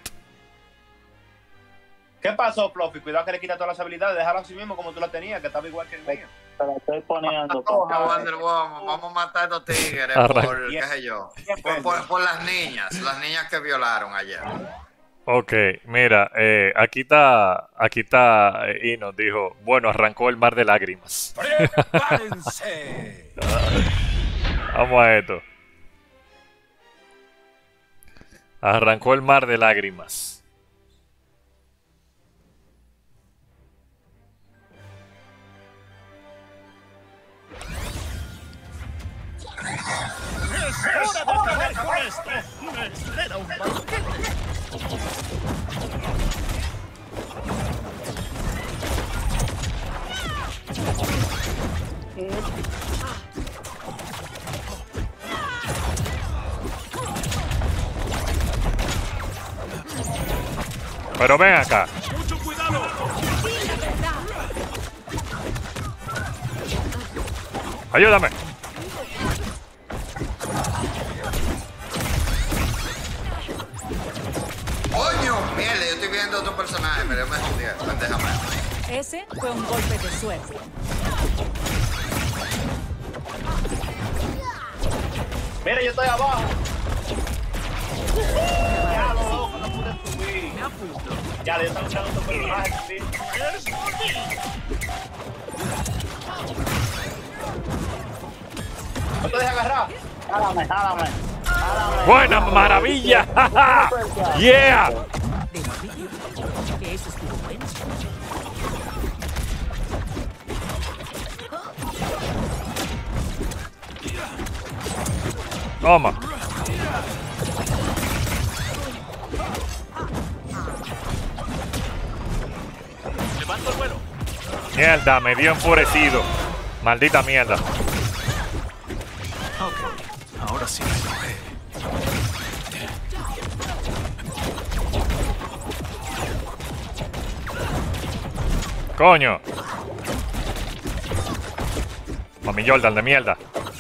¿Qué pasó, Fluffy? Cuidado que le quita todas las habilidades. Déjalo así mismo como tú la tenías, que estaba igual que el mío. Te lo estoy poniendo. Vamos a papá. Wonder Woman, vamos a matar a estos tigres Arranca. por, qué sé yo, por, por- por las niñas, las niñas que violaron ayer. Ok, mira, eh, aquí está, aquí está, eh, Ino dijo, bueno, arrancó el mar de lágrimas. ¡Prepárense! Vamos a esto. Arrancó el mar de lágrimas. ¡Es hora de acabar con esto! ¡Me espera un banquete! Pero ven acá. ¡Mucho cuidado! Ayúdame. ¡Coño! Mierda, yo estoy viendo otro personaje, pero yo me estudié, pendejame. Ese fue un golpe de suerte. Mira, yo estoy abajo. Ya, lo loco, no pude subir. Ya, yo estaba usando otro personaje también. ¿No te dejas agarrar? Jálame, jálame. Jálame. Buena maravilla. Yeah. ¿De maravilla? ¿Que eso es tu ofensa? Toma. Levanto el vuelo. Mierda, me dio enfurecido. Maldita mierda. Ok, ahora sí me enojé. ¡Coño! Mami Jordan de mierda.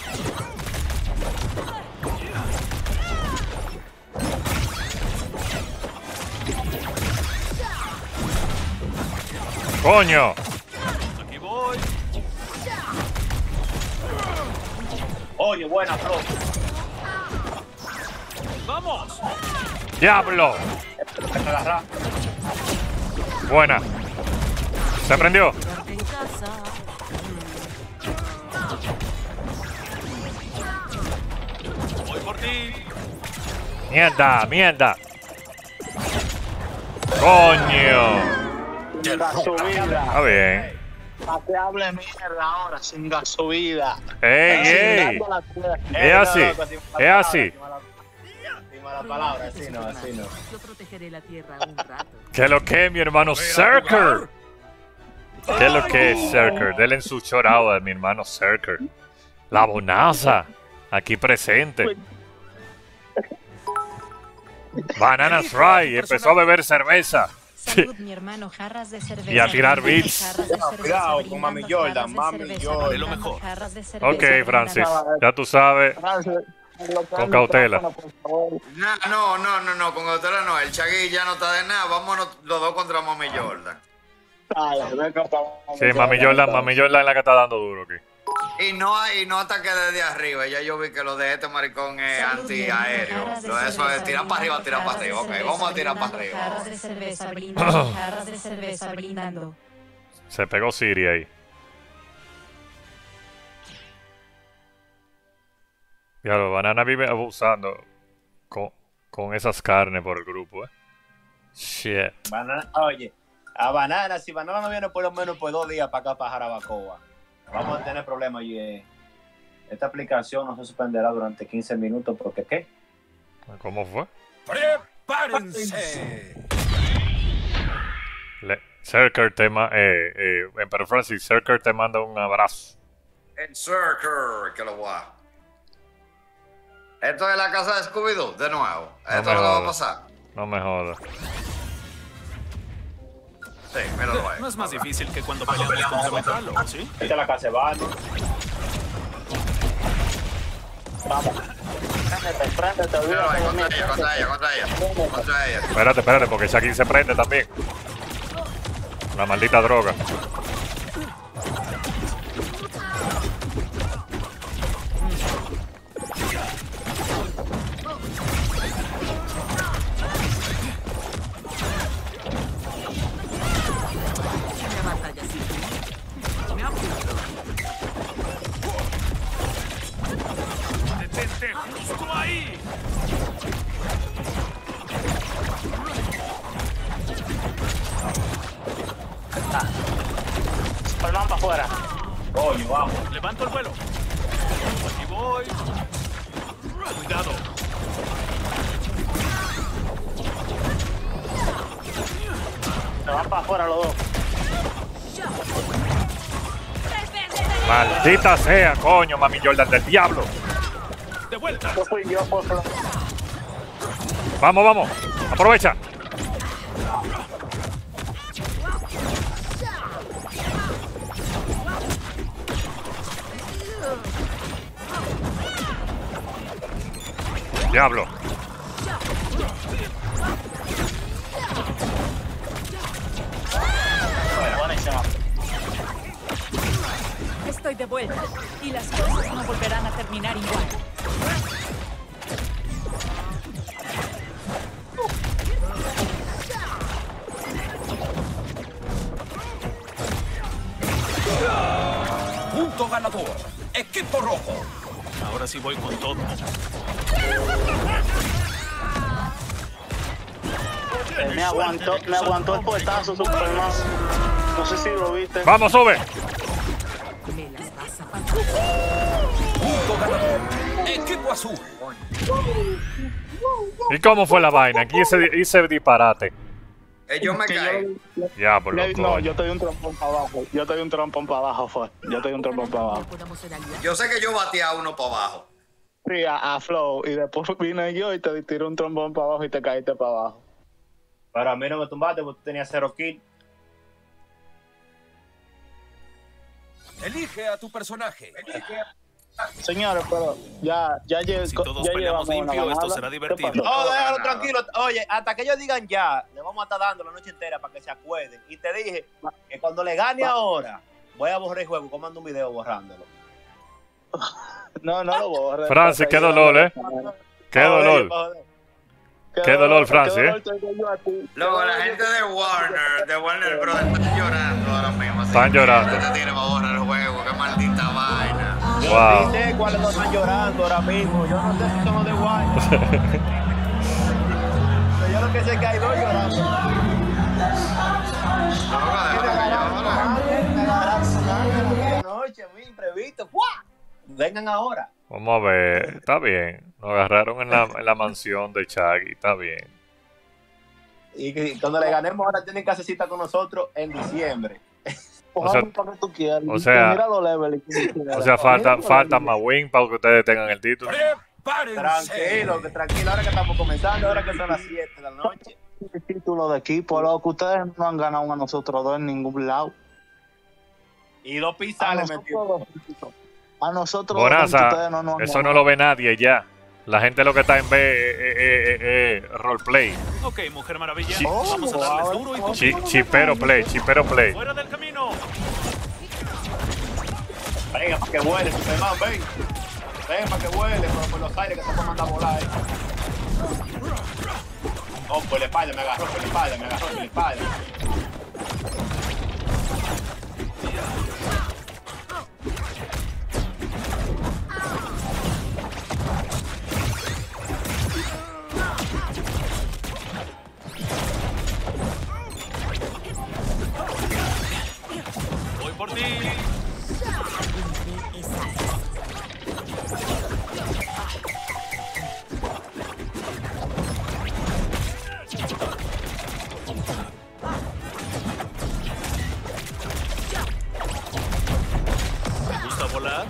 ¡Coño! Aquí voy. Oye, buena, Flo. ¡Vamos! ¡Diablo! Buena. ¿Se prendió? Voy por ti. ¡Mierda! ¡Mierda! ¡Coño! Sin gasolina. Está bien. ¿Para qué hable mierda ahora? Sin gasolina. ¡Ey, ey! Es así. Es así. Mala palabra, así no, así no. Yo protegeré la tierra un rato. ¿Qué es lo que es, mi hermano Zerker? ¿Qué es lo que es Zerker? Denle en su chorado a mi hermano Zerker. La bonaza. Aquí presente. Bananas Fry empezó a beber cerveza. Salud, mi hermano, jarras de cerveza. Y a tirar beats. Cuidado con Mami Jordan, Mami Jordan. Es lo mejor. Ok, Francis. Ya tú sabes. Con cautela. Nah, no, no, no, no, con cautela no. El Chagui ya no está de nada. Vámonos los dos contra Mami Jordan. Sí, Mami Jordan, Mami Jordan es la que está dando duro aquí. Y no hay, no ataque desde arriba. Ya yo vi que lo de este maricón es antiaéreo. Lo de eso es tirar para arriba, tirar para arriba. Ok, vamos a tirar para arriba. Jarras de cerveza brindando, jarras de cerveza brindando. Se pegó Siri ahí. Ya lo Banana vive abusando con, con esas carnes por el grupo, eh. Shit. Banana, oye, a Banana, si Banana no viene por lo menos por dos días para acá, para Jarabacoa, vamos a tener problemas. Oye, esta aplicación no se suspenderá durante quince minutos, porque ¿qué? ¿Cómo fue? ¡Prepárense! Le, Zerker te ma eh, eh, Emperor Francis, Zerker te manda un abrazo. El Circle, que lo voy a. Esto es la casa de Scooby-Doo, de nuevo. No Esto me es lo que va a jodas. pasar. No me jodas. Sí, míralo ahí. No es más difícil que cuando peleamos contra Metalo, ¿sí? Esta es la casa de Batman. Vamos. Préndete, préndete, Míralo ahí, olvídate de mí. contra ella, contra ella, contra ella. Contra ella. Espérate, espérate, porque Shaki se prende también. La maldita droga. Una batalla sin fin. Me apuro. ¡Detente justo ahí! Perdón, para afuera. Coño, vamos. Levanto el vuelo. Aquí voy. Cuidado. Se van para afuera los dos. Maldita sea, coño, Mami Jordan del diablo. De vuelta. Yo fui yo, fue Flo. Vamos, vamos. Aprovecha. Diablo. Buenísimo. Estoy de vuelta y las cosas no volverán a terminar igual. Punto ganador. Equipo rojo. Ahora sí voy con todo. Eh, me aguantó, me aguantó el puestazo Superman. No sé si lo viste. Vamos, sube. Me las vas a pasar. Punto ganador. Equipo azul. ¿Y cómo fue la vaina? Aquí hice, hice disparate. Eh, yo me Que caí. yo- Diablo, No, coño. yo te di un trompón para abajo. Yo te di un trompón para abajo, fue. Yo te di un trompón para abajo. Podamos ser aliados. Yo sé que yo batí a uno para abajo. Sí, a, a Flow. Y después vine yo y te tiré un trombón para abajo y te caíste para abajo. Pero a mí no me tumbaste porque tú tenías cero kill. Elige a tu personaje. Señores, pero ya, ya, lle- Si todos ya peleamos llevamos una limpio, esto ganada. será divertido. ¿Qué pasó? No, déjalo tranquilo. Oye, hasta que ellos digan ya, le vamos a estar dando la noche entera para que se acuerden. Y te dije que cuando le gane ahora, voy a borrar el juego. Comando un video borrándolo. No, no lo borres. Francis, qué dolor, ¿eh? Qué dolor. Qué dolor, Francis, ¿eh? Luego, la gente de Warner, de Warner Bros. Están llorando ahora mismo. Así Están que llorando. Este tigre va a borrar el juego, qué maldita vaina. Yo Wow. ni sé cuáles no están llorando ahora mismo. Yo no sé si son los de Guay. Pero yo lo que sé es que hay dos llorando. No, déjalo que llore. Noche, muy imprevisto. ¡Fua! Vengan ahora. Vamos a ver. Está bien. Nos agarraron en la, en la mansión de Shaggy. Está bien. Y que cuando le ganemos ahora tienen que hacer cita con nosotros en diciembre. O sea, para que tú quieras. o sea- Mira los levels que tú quieras. O sea, falta, Mira falta los más win para que ustedes tengan el título. Tranquilo, que tranquilo. Ahora que estamos comenzando, ahora que son las siete de la noche. levels de título de equipo, loco. Ustedes no han ganado a nosotros dos en ningún lado. Y dos A pizzas le nosotros metió. dos, a nosotros dos, Bonaza, ustedes no nos han eso ganado. no lo ve nadie ya. La gente lo que está en B es eh, eh, eh, roleplay. Ok, Mujer Maravilla, Chi- vamos a darles Oh, duro y wow. Chi- chipero play, chipero play. fuera del camino. Venga, para que vuele, Superman, ven. Ven, para que vuele, por, por los aires que se puede mandar a volar. Eh. Oh, por la espalda, me agarró, por la espalda, me agarró, por la espalda. Voy por ti. ¿Te gusta volar?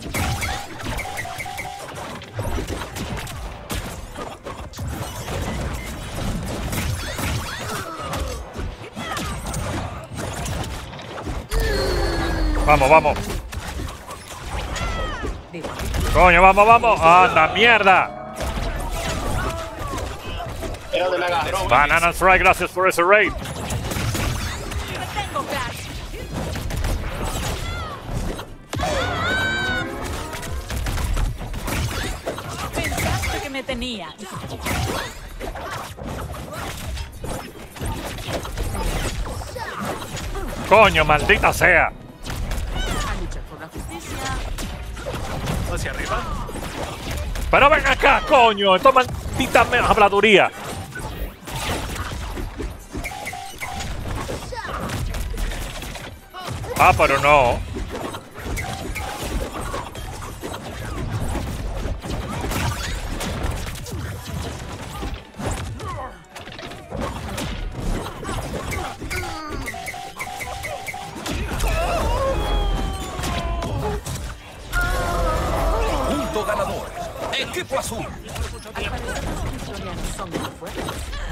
Vamos, vamos. Coño, vamos, vamos. Anda, mierda. Era donde me agarró. Banana Strike, gracias por ese raid. Tengo Crash. Pensaste que me tenías. Coño, maldita sea. A luchar por la justicia. Hacia arriba. Pero ven acá, coño. Esto es maldita me- habladuría. Ah, pero no. Punto ganador. Equipo azul. Al parecer los victorianos son muy fuertes.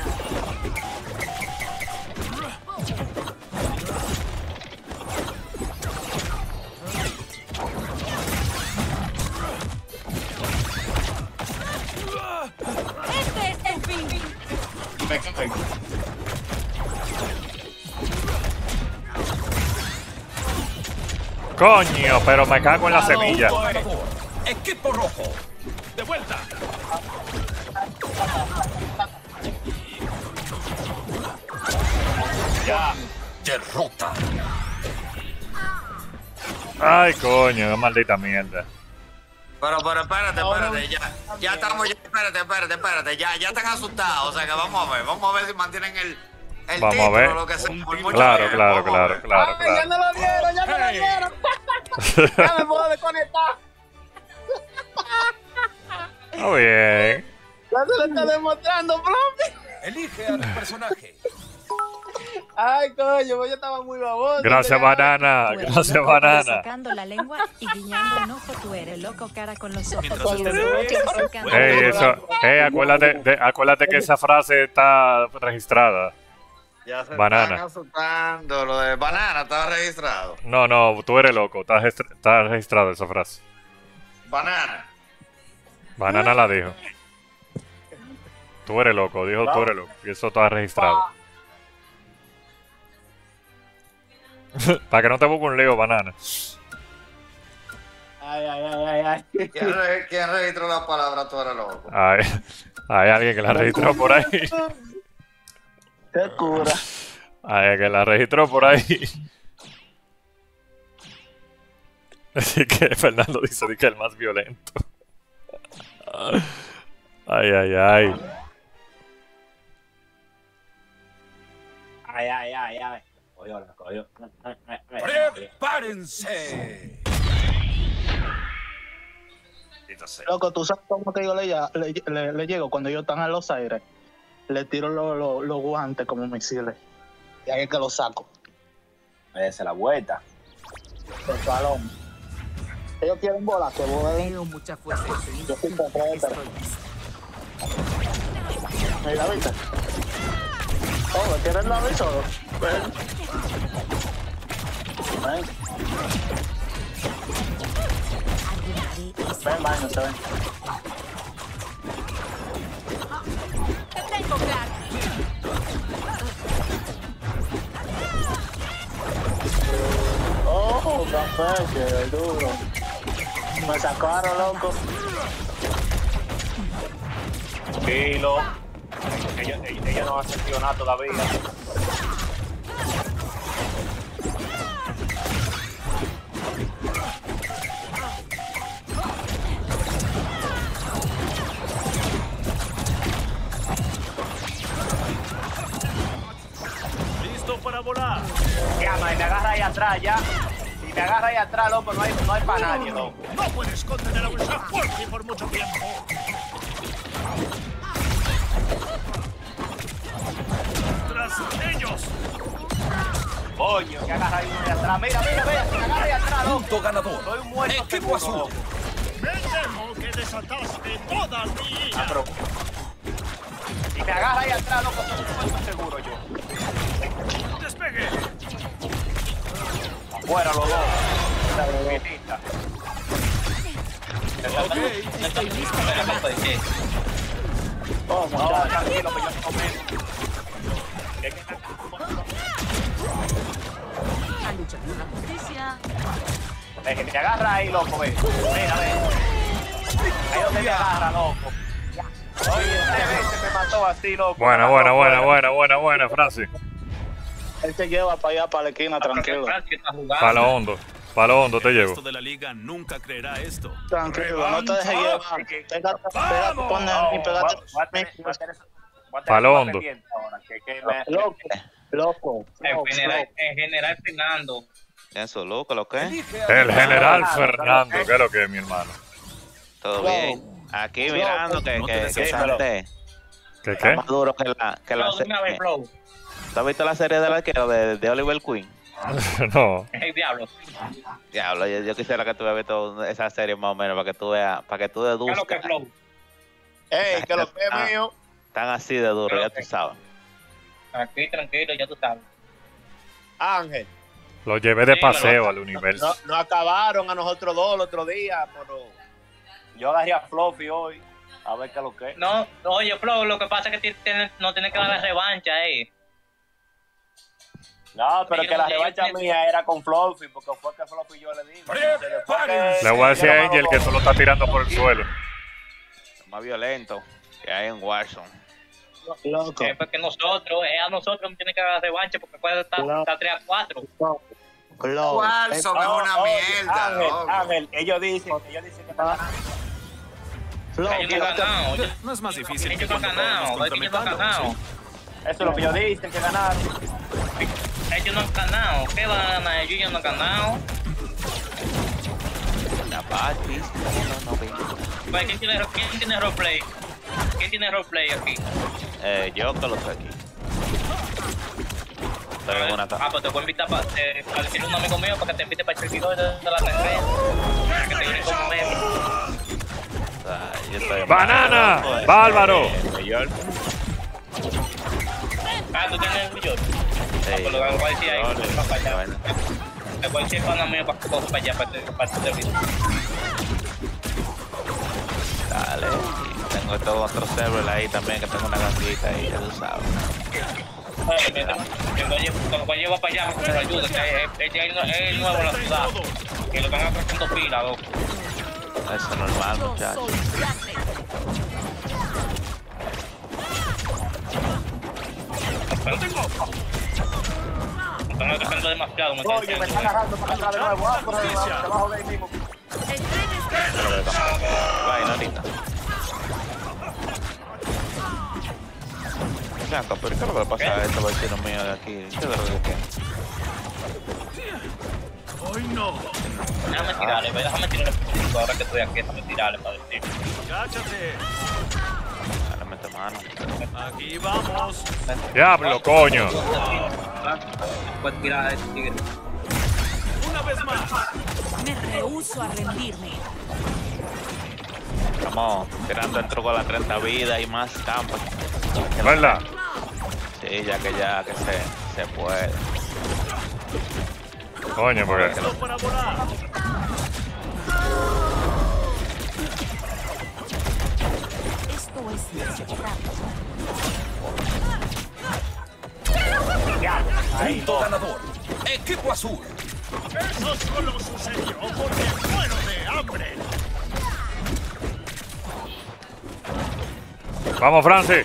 Este es el fin. Me cago. Coño, pero me cago en la semilla. Ganador. Equipo rojo. De vuelta. Ya. Derrota. Ay, coño, qué maldita mierda. Pero, pero espérate, espérate, ya, ya estamos, ya, espérate, espérate, espérate, ya, ya están asustados, o sea que vamos a ver, vamos a ver si mantienen el, el Vamos a título, ver. lo que sea, por mucho Claro, tiempo, claro, vamos a claro, ver. claro, Ay, ya claro. no lo dieron, ya no lo dieron. Ya me puedo desconectar. Está bien. Ya se lo está demostrando, profe. Elige a tu personaje. Ay, coño, pues yo estaba muy baboso. Gracias, banana. Tú eres Gracias, loco, pero banana. sacando la lengua y guiñando un ojo, tú eres loco cara con los ojos. Mientras Y usted el ve, otro sacando Ey, la eso, ey, acuérdate, de- acuérdate que esa frase está registrada. Ya se Banana. están asustando. Lo de banana estaba registrado. No, no, tú eres loco. Está, registra- está registrada esa frase. Banana. Banana la dijo. Tú eres loco, dijo tú eres loco. Y eso está registrado. Para que no te busque un lío, banana. Ay, ay, ay, ay, ay. ¿Quién, re- quién registró la palabra tú eres loco? Hay, hay alguien que la registró por ahí. Qué cura. Hay alguien que la registró por ahí. Así que Fernando dice que es el más violento. Ay, ay, ay. Ay, ay, ay, ay. Cogió, la cogió. ¡Prepárense! Loco, tú sabes cómo que yo le, ya- le, le- le llego cuando ellos están en los aires. Le tiro los los- los guantes como misiles. Y ahí es que los saco. Esa es la vuelta. El balón. Ellos quieren bola, que vuelen. Veo mucha fuerza en ti. Yo estoy con tres. Estoy lista. Mira, ¿viste? Oh, ¿quieres la vez solo? Ven. Ven. Ven, ven, no se ven. Te tengo claro. Oh, café, que duro. Me sacaron, loco. Tranquilo. Ella, ella, ella no ha sentido nada todavía. ¡Listo para volar! Ya, man, me agarra ahí atrás, ya. Si me agarra ahí atrás, loco, no hay, no hay para nadie, loco. No puedes contener a un Shafuerzi por mucho tiempo. ¡Tras ellos! Coño, que agarra ahí uno de atrás. Mira, mira, mira, se me agarra ahí atrás, loco. Punto ganador. Soy un muerto Equipo seguro, azul. loco. Me temo que desataste toda mi Ah, ira. pero... Si me agarra ahí atrás, loco, soy un muerto seguro yo. ¡Despegue! Afuera los dos. Quietita. Estoy lista para matar. Oh, No, muchacho. tranquilo, que yo te comento. Es que- La lucha por la justicia. Es que me agarra ahí, loco, ve. Mira, ve. Ahí donde me agarra, loco. Oye, tres veces me mató así, loco. Buena, Me buena, mató buena, afuera. buena, buena, buena, Francis. Él te lleva para allá, para la esquina, tranquilo. Para lo hondo. Para lo hondo te El llevo. resto de la liga nunca creerá esto. Tranquilo, no te dejes llevar. Pégate, pégate, ponle a mí, No, pégate. voy a- voy a tener- voy a tener eso- voy a tener Palo eso hondo. pendiente ahora, que- que me- Loco, loco. En loco, general, loco. en general Fernando. Eso, loco, ¿lo que? El general Fernando, ¿qué es lo que es, mi hermano? Todo bien. Aquí mirando que, No te que, que decepciones. Sante ¿Qué está qué? más duro que la, que la Flow, dime a ver, serie. Flow. ¿Tú has visto la serie del arquero de, de Oliver Queen? No. El diablo. Diablo, yo, yo quisiera que tú hubieras visto esa serie más o menos para que tú veas, para que tú ¿Qué es lo que deduzcas. es Flow? Ey, que lo que es Ah. mío. Están así de duro, ya tú sabes. Aquí, tranquilo, ya tú sabes. Ángel. Lo llevé de Sí, paseo me al universo. No, no acabaron a nosotros dos el otro día, pero yo agarré a Fluffy hoy. A ver qué es lo que es. No, oye, Flow, lo que pasa es que tiene, no tiene que dar la revancha ahí. No, pero Sí, que no, la yo- revancha mía era con Fluffy, porque fue que Fluffy yo le di. Le voy a decir a Angel que solo está tirando por el suelo. Lo más violento que hay en Warzone. Loco. Es porque nosotros, es a nosotros no tiene que dar la revancha porque puede estar Claro. está tres a cuatro. Loco. Warzone es una mierda, Ángel, loco. Ángel, ellos dicen, ellos dicen que están ganando. Loco, Ellos no han ganado. Ellos, No es más difícil ellos que no han cuando ganado. jugábamos Ellos contra no han ganado. Metallo. Eso es lo que ellos dicen, que ganaron. Ellos no han ganado. ¿Qué van a ganar? Ellos ya no han ganado. La Patis, no, no, no, Pues, ¿Quién tiene, quién tiene roleplay? ¿Quién tiene roleplay aquí? eh, yo que lo sé aquí. Estoy en una Ah, ta- pues te voy a invitar para eh, a decirle a un amigo mío para que te invite para el servidor de, de la reserva. Para que te unes conmigo. o sea, yo estoy en ¡Banana! Nueva York, ¡Bárbaro! en Nueva York. Ah, tú tienes el millón. Sí. Ah, pues lo voy a decir ahí, No, pues, no, para allá. bueno. Le voy a decir pana mío para que coja para allá, para este- para este servicio. Dale. Y tengo estos otros servers ahí también, que tengo una ganguita ahí, ya tú sabes. Bueno, que tengo- que voy a llevar- Cuando voy a llevar para allá, que me lo ayude, que es- es- es es nuevo en la ciudad. Que lo están ofreciendo pila, loco. Eso es normal, muchachos. Lo tengo. Están ofreciendo demasiado, me Oye, me está agarrando para atrás de nuevo. Ah, por debajo de ahí mismo. Vaina ahorita. Venga, pero ¿qué es lo que le pasa a estos vecinos míos de aquí? ¿Qué es lo que quieren? Hoy no. Déjame tirarle, ve, déjame tirarle por ahora que estoy aquí, déjame tirarle para decir. Cáchate. Dale, mete mano. Aquí vamos. Diablo, coño. Puedes tirar a ese tigre. Una vez más. Me rehúso a rendirme. Estamos tirando el truco a las treinta vidas y más campo. ¿Verdad? Sí, ya que ya que se, se puede. Coño, porque... Listo para volar. Esto es necesario. Punto ganador. Equipo azul. Eso solo sucedió porque muero de hambre. Vamos, Francis.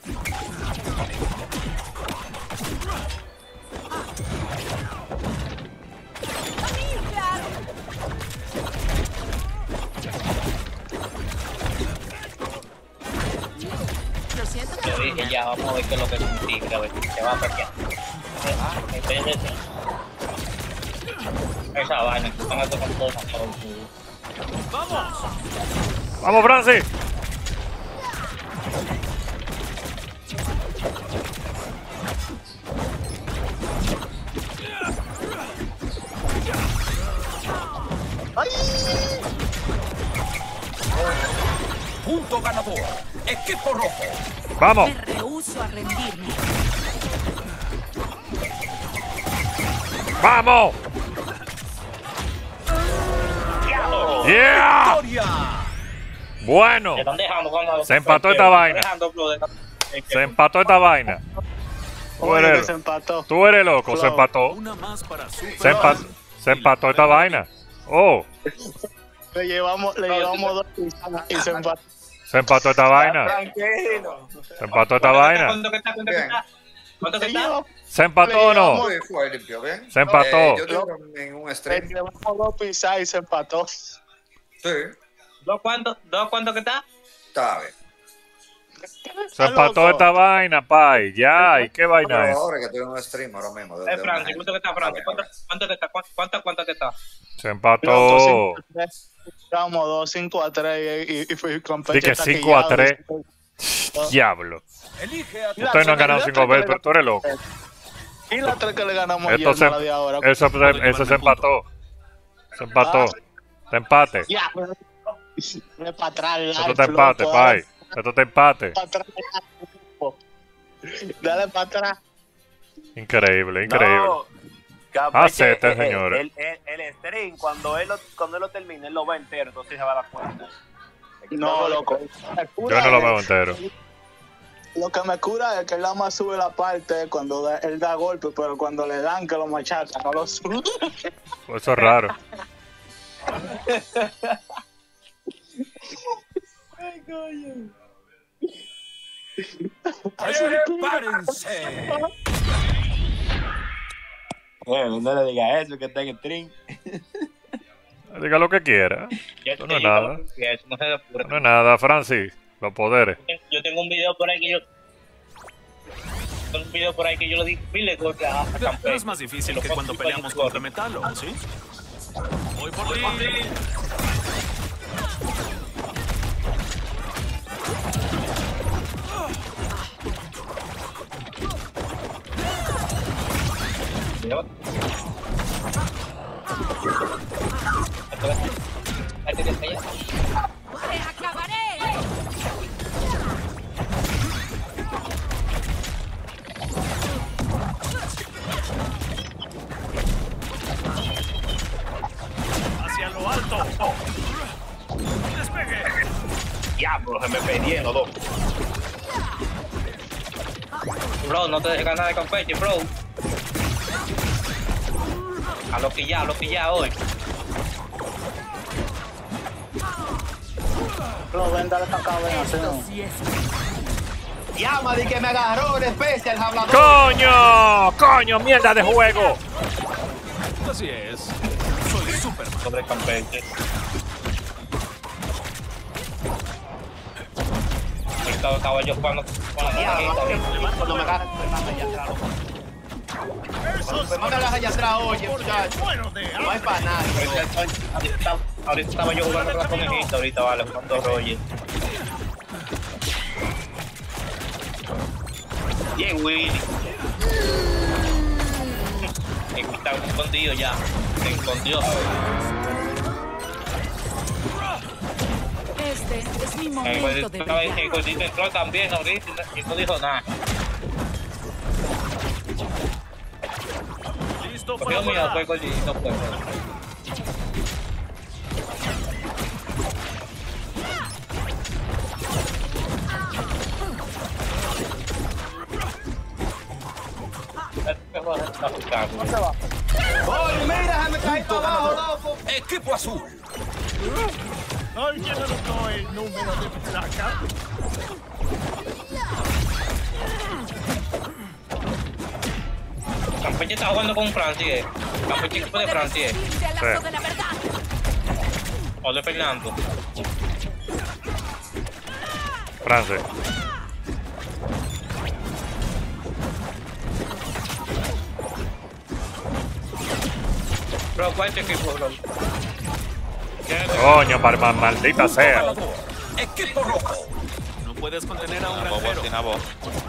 Lo siento, Yo dije ya, vamos a ver qué es lo que es un tigre, a ver si se va a pequear. Ah, me pese eso. Esa vaina, que están haciendo con todo nosotros. Vamos. Vamos, Francis. Punto ganador. Equipo rojo. Vamos. Me rehúso a rendirme. Vamos. Yeah. Victoria. Bueno. Te están dejando cuando... Se empató esta vaina. Dejando, bro, de- Se empató esta vaina. Tú Oye, que eres, se empató. tú eres loco, se Flow. empató. Una más para super. Se empató, se empató esta vaina. Oh, Le llevamos, le llevamos dos pisadas y se empató. se empató esta vaina. Tranquilo. Se empató esta vaina. ¿Cuánto que está? ¿Cuánto que está? ¿Cuánto que está? ¿Se empató o no? Sí, fue limpio, ¿bien? Se empató. Eh, yo tengo en un Le stream. llevamos dos pisadas y se empató. Sí, ¿Dos cuánto? ¿Dos cuánto que está? está bien. Se empató esta vaina, pay. Ya, ¿y qué vaina Pero es? ahora que estoy en un stream ahora mismo. de- Eh, de una Francis, gente. ¿cuánto que está, Francis? ¿Cuánto, cuánto que está? ¿Cuánto, cuánto, cuánto que está? Se Loco, empató. cinco a tres. Estamos dos, cinco a tres y, y, y fui con Di que pecho cinco a taquillado. tres. Diablo. Elige a tu. Ustedes no han ganado cinco veces, pero tú eres loco. Y la tres que le ganamos Esto ayer, se, no la de ahora. eso, se- eso se empató. Se empató. Te empate. Ya, dale para atrás. Esto te empate, pay. Esto te empate. Dale para atrás. Increíble, increíble. No, capaz que, Acepten, eh, señores. El, el, el stream, cuando él, lo, cuando él lo termine, él lo va entero, entonces se va a dar cuenta. No, loco. Yo no lo veo entero. Lo que me cura es que él nada más sube la parte cuando da- él da golpe, pero cuando le dan que lo machaca, no lo sube. Eso es raro. Ay, coño. Prepárense. Eh, no le diga eso, que está en stream. Diga lo que quiera. Ya Eso te no es digo, nada. que eso no se le ocurre. No es nada, Francis. Los poderes. Yo tengo un video por ahí que yo... Tengo un video por ahí que yo le di mil golpes a, a Pero Campeón. es más difícil Lo que cuando pongo y peleamos corro. contra Metalo, ¿sí? Voy por ti. Cuidado. Ahí te allá. ¡Te acabaré! ¡Despegue! Diablo, se me perdí los dos. Bro, no te dejes ganar de Campeche, bro. A lo que ya, a lo que ya hoy. Bro, ven, dale para acá, ven, así no. Llama de que me agarró el especial hablador. ¡Coño! ¡Coño! ¡Mierda de juego! Así es. Soy Superman. Sobre Campeche. Ahorita estaba yo jugando con la conejita. Cuando me agarra, me manda allá atrás. Cuando me manda allá atrás, oye, muchacho. No hay para nada. Ahorita, ahorita estaba yo jugando con la conejita, ahorita vale, jugando Roger. Bien, Willy. Está escondido ya. Se escondió. Este es mi momento de brillar. El gordito entró también ahorita y no dijo nada. Listo para Dios mío, volar. fue el gordito, pues. Oye, mira, se me caí para abajo, loco. Equipo azul. ¿Alguien anotó el número de placa? Campeche está jugando con Francia, eh. Campeche equipo de Francia, eh. Lazo de la verdad. O de Fernando. Francia. Bro, ¿cuál es tu equipo, bro? Coño, para maldita sea. Equipo rojo. No puedes contener a un Una voz, granjero. sin voz.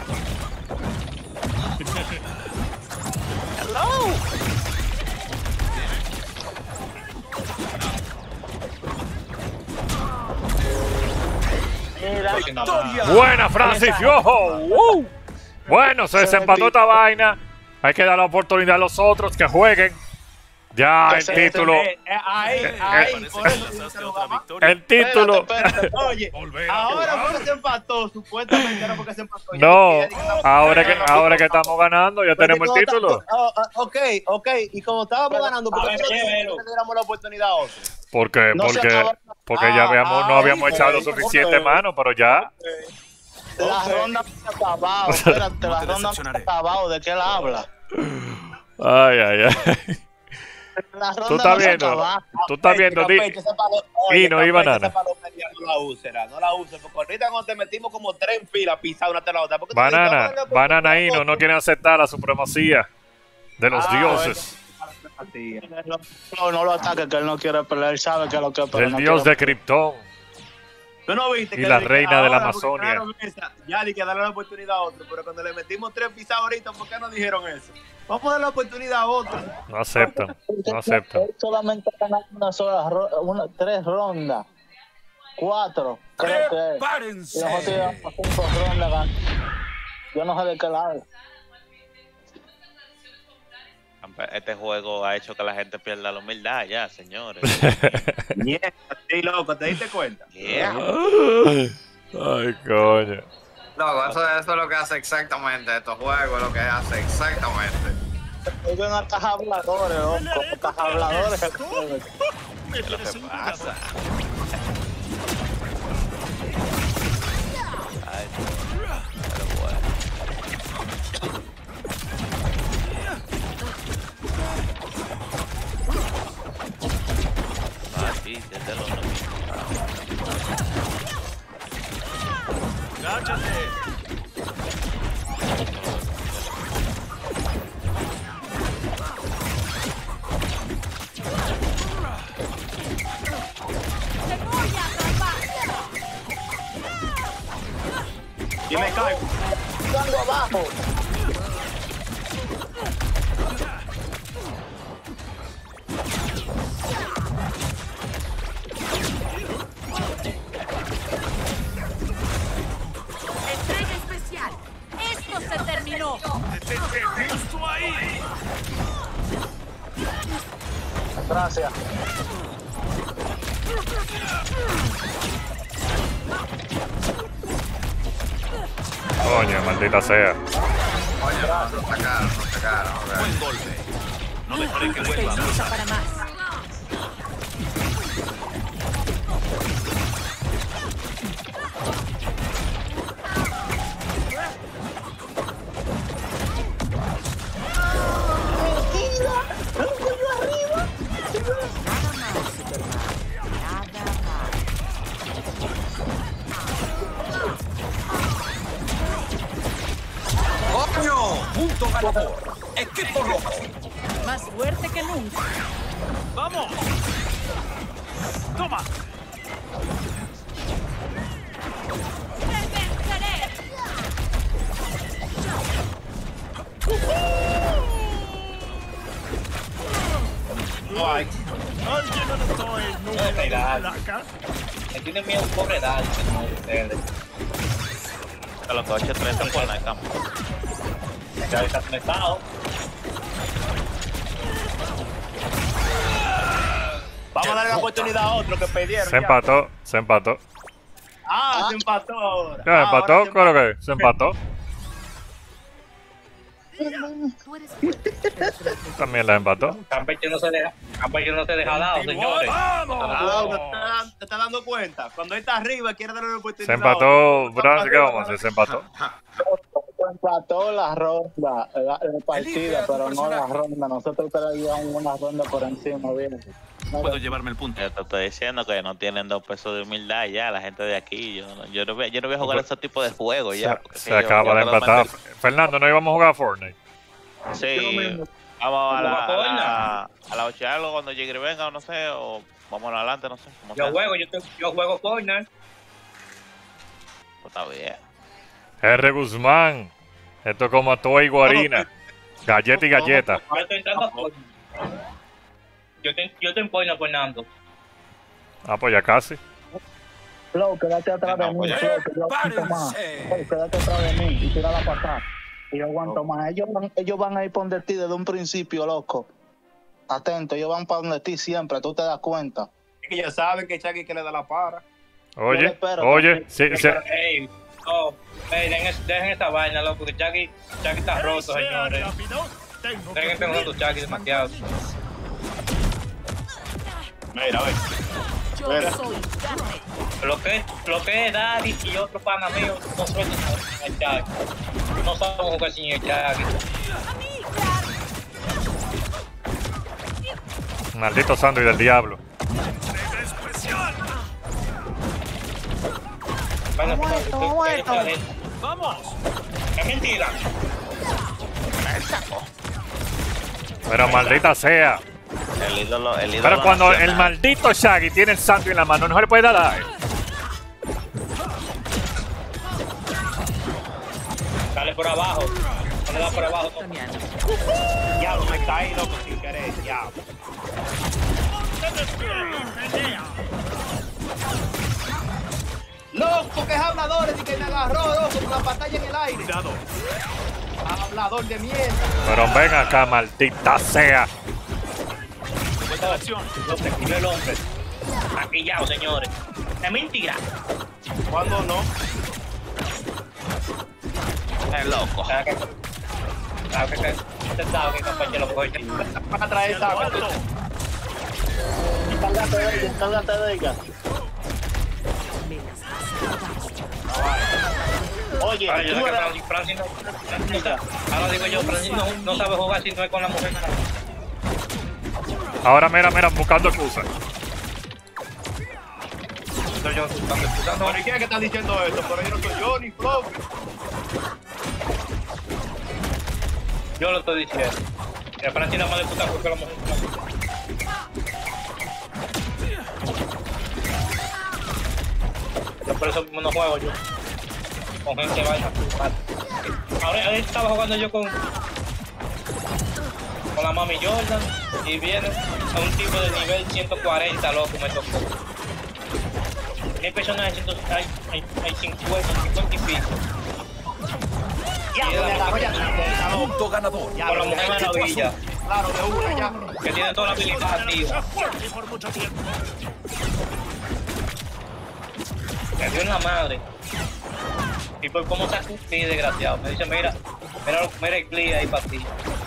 Buena, Francis Fiojo. Uh. Bueno, se desempató esta vaina. Hay que dar la oportunidad a los otros que jueguen. Ya el título. Eh, eh, ahí, ahí, por eso se lo va. El título. Espérate, espérate. Oye, ahora porque se empató, supuestamente era porque se empató. No, ahora que, ahora que estamos ganando, ya tenemos el título. Oh, oh, ok, ok, y como estábamos ganando, ¿por qué no le diéramos la oportunidad a otro? Porque, No se porque, acaba- porque ya Ah, habíamos, no ah, habíamos ok, echado lo ok. suficiente mano, pero ya. La ronda no se ha acabado, espérate, No la te ronda no se ha decepcionaré. acabado, ¿de qué él habla? Ay, ay, ay. La ronda Tú estás no se ha viendo, acabado. tú estás viendo, di- Campeche, esa palo- oye, Hino y Campeche, banana. esa palomería no la uses, era, no la uses, porque ahorita cuando te metimos como tres en fila pisado una tras la otra. ¿por qué tú Banana, dices, "Vamos a darle banana y no, oportunidad no quieren aceptar la supremacía de los Ah, dioses. a ti"? No, no lo ataque, que él no quiere pelear, él sabe que es lo que es, pero El no dios quiere de Krypton. ¿Tú no viste Y que la le- reina de la ahora, porque Amazonia. ganaron esa, ya di que darle la oportunidad a otro, pero cuando le metimos tres pisados ahorita, ¿por qué no dijeron eso? Vamos a darle la oportunidad a otro. No aceptan, no aceptan. Él solamente ha ganado una sola ro- una, tres rondas. Cuatro, creo que es. Prepárense. Y nosotros llevamos cinco rondas gan- Yo no sé de qué lado. Este juego ha hecho que la gente pierda la humildad ya, señores. Mierda, sí, loco, ¿te diste cuenta? Yeah. Ay, coño. Loco, eso, eso es lo que hace exactamente estos juegos, es lo que hace exactamente. Ellos no están habladores, loco. Están habladores. Me ¿Qué es lo parece que un pasa? Ay, pero bueno. Ah, sí, desde los ¡Gáchate! ¡Te voy a atrapar! Y me caigo. Estando abajo. ¡Estrella especial! ¡Esto se terminó! ¡Detente justo ahí! Gracias. Coño, maldita sea. Oye, no, no está caro, no está caro. Buen golpe. No dejaré que vuelva. Estoy lista para más. ¡Coño! ¡Punto ganador! ¡Equipo rojo! Más fuerte que nunca. ¡Vamos! ¡Toma! Ay. Alguien anotó el número de placa. Me tiene miedo un pobre Dani, no ustedes. A los coches treinta por la cama. Ya está conectado. Vamos a darle la oportunidad a otro que perdieron. Se empató, se empató. Ah, se empató ahora. ¿Qué, empató? ¿Cómo que? Se empató. También la empató. Campeche no se deja, Campeche no se deja dado, señores. Ah, ¿te, estás, ¿Te estás dando cuenta? Cuando él está arriba quiere darle una oportunidad. Se empató, Bran, ¿qué vamos a hacer? Se empató. Se empató la ronda, la, la partida, pero no la ronda. Nosotros traíamos una ronda por encima, bien. Puedo llevarme el punto. Yo te estoy diciendo que no tienen dos pesos de humildad ya, la gente de aquí. Yo no, yo no, voy, yo no voy a jugar ese tipo de juegos ya. Se, se acaba de empatar. Fernando, ¿no íbamos a jugar a Fortnite? Sí, vamos a la, a la, a la ocho algo cuando llegue venga o no sé, o vamos adelante, no sé. Yo juego, yo, te, yo juego Fortnite. Pues está bien. R. Guzmán, esto es como a toa y guarina. Galleta y galleta. Yo estoy entrando a Fortnite. Yo te, yo te empoino, Fernando. Ah, pues ya casi. Flow, quédate atrás de mí, Flow, que yo aguanto más. Flow, quédate atrás de mí y tira la patada. Y yo aguanto más. Ellos van, ellos van a ir por donde ti desde un principio, loco. Atento, ellos van para donde ti siempre, tú te das cuenta. Es que ya saben que Chucky que le da la para. Oye, espero, oye, sí, sí. Ey, oh, ey, dejen, dejen esta vaina, loco, que Chucky, Chucky está roto, señores. Dejen este jugando Chucky demasiado. Mira, ve. Yo Mira. soy carne. Lo que, lo que es Daddy y otro pana mío, nosotros sin el Chucky. No sabemos jugar sin el Chucky. Maldito sándwich del diablo. Bueno, Muerto, pues, muerto. ¡Vamos! es mentira. Pero maldita sea. El ídolo, el ídolo Pero cuando nacional. el maldito Shaggy tiene el sándwich en la mano, no se le puede dar a él. Dale por abajo. No le da por abajo. No. Diablo, me caí, loco, sin querer. Diablo. Loco, que es hablador, y que me agarró, loco, con la pantalla en el aire. Cuidado. Hablador de mierda. Pero ven acá, maldita sea. Esta versión, lo que escribió el hombre. Maquillado, señores. Es mentira. ¿Cuándo no? Es loco. ¿Sabes qué? ¿Sabes qué? Usted sabe que compañero lo coge. Para traer esa. Encárgate de ella, encárgate de ella. Oye, Ahora, yo tú sé que eres- Francis, Francis no, Francis no sabe. Ahora digo yo, Francis no, no sabe jugar si no es con la mujer. Ahora mira, mira, buscando excusas. Estoy yo buscando excusando. Pero ¿y quién es que está diciendo esto? Pero yo no soy yo, ni Flow. Yo lo estoy diciendo. Que Francis nada más le gusta porque la mujer. Por eso mismo no juego yo. Con gente vaina. Ahora él estaba jugando yo con. Con la mami Jordan. Y viene a un tipo de nivel ciento cuarenta, loco, me tocó. Hay personas de ciento, hay, hay, hay cincuenta, cincuenta y pico. Ya, me agarró ya. Punto ganador. Con la mujer maravilla. Claro, de una ya. Que tiene toda la habilidad activa. Fuerte por mucho tiempo. Me dio en la madre. Y por cómo está sí, desgraciado. Me dice, mira, mira, mira el clip ahí para ti.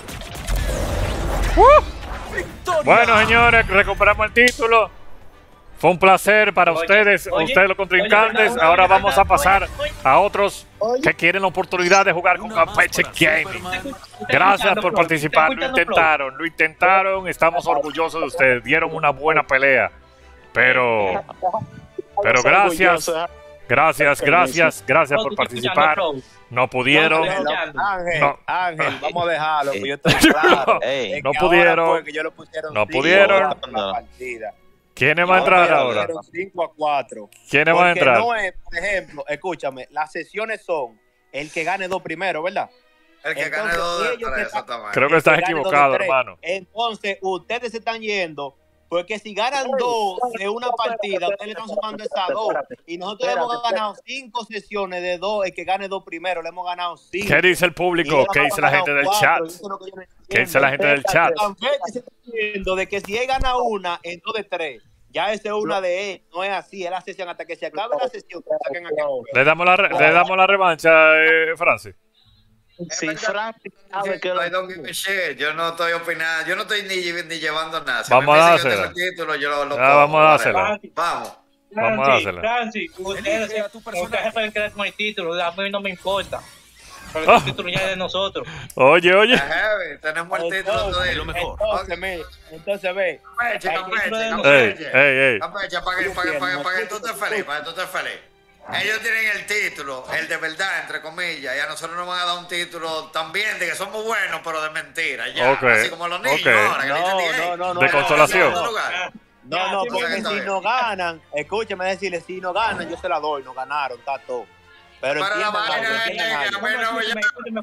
Uh. Bueno, señores, recuperamos el título. Fue un placer para oye, ustedes, oye, ustedes los contrincantes. Oye, Ahora vamos a pasar a otros que quieren la oportunidad de jugar con Campeche Gaming. Gracias por participar. Lo intentaron, lo intentaron. Estamos orgullosos de ustedes. Dieron una buena pelea. Pero, pero gracias, gracias, gracias, gracias por participar. No pudieron. Ángel, no. Ángel, vamos a dejarlo, que yo estoy claro. no, no pudieron. No pudieron. ¿Quiénes van a entrar ahora? cinco a cuatro. ¿Quiénes van a entrar? No es, por ejemplo, escúchame, las sesiones son el que gane dos primero, ¿verdad? El que Entonces, gane dos de tres, exactamente. Creo que estás equivocado, hermano. Entonces, ustedes se están yendo, porque si ganan dos de una partida, ustedes le están sumando esas dos. Y nosotros espérate, hemos ganado cinco sesiones de dos, el que gane dos primero, le hemos ganado cinco. ¿Qué dice el público? ¿Qué dice la gente del chat? ¿Qué dice la gente del chat? Se está diciendo de que si él gana una en dos de tres, ya esa es una de él, no es así, es la sesión hasta que se acabe la sesión. Le damos la, re, le damos la revancha, eh, Francis. Sí, Francis sabe que I don't give a shit. Yo no estoy opinando, yo no estoy ni, ni llevando nada. Si vamos a dársela. Título, yo lo, lo ya, vamos a dársela. Vamos. Vamos a dársela. Francis, ustedes, ustedes pueden quedar con el título, a mí no me importa. Porque oh. el título ya es de nosotros. Oye, oye. Heavy, tenemos el título entonces, de lo mejor. Entonces, me, entonces ve. Campeche, Campeche, Campeche. Ey, ey, Campeche, para que, para que, para que, para que tú estés feliz, para que tú estés feliz. Ellos tienen el título, el de verdad, entre comillas, y a nosotros nos van a dar un título también de que somos buenos, pero de mentira, ya. Okay. Así como los niños okay. ahora, que no, dicen, no, no, no, de no, consolación. No, no, no, porque si no ganan, escúchame decirle, si no ganan, yo se la doy, no ganaron, está todo. Pero para la vaina de ella, bueno, ya,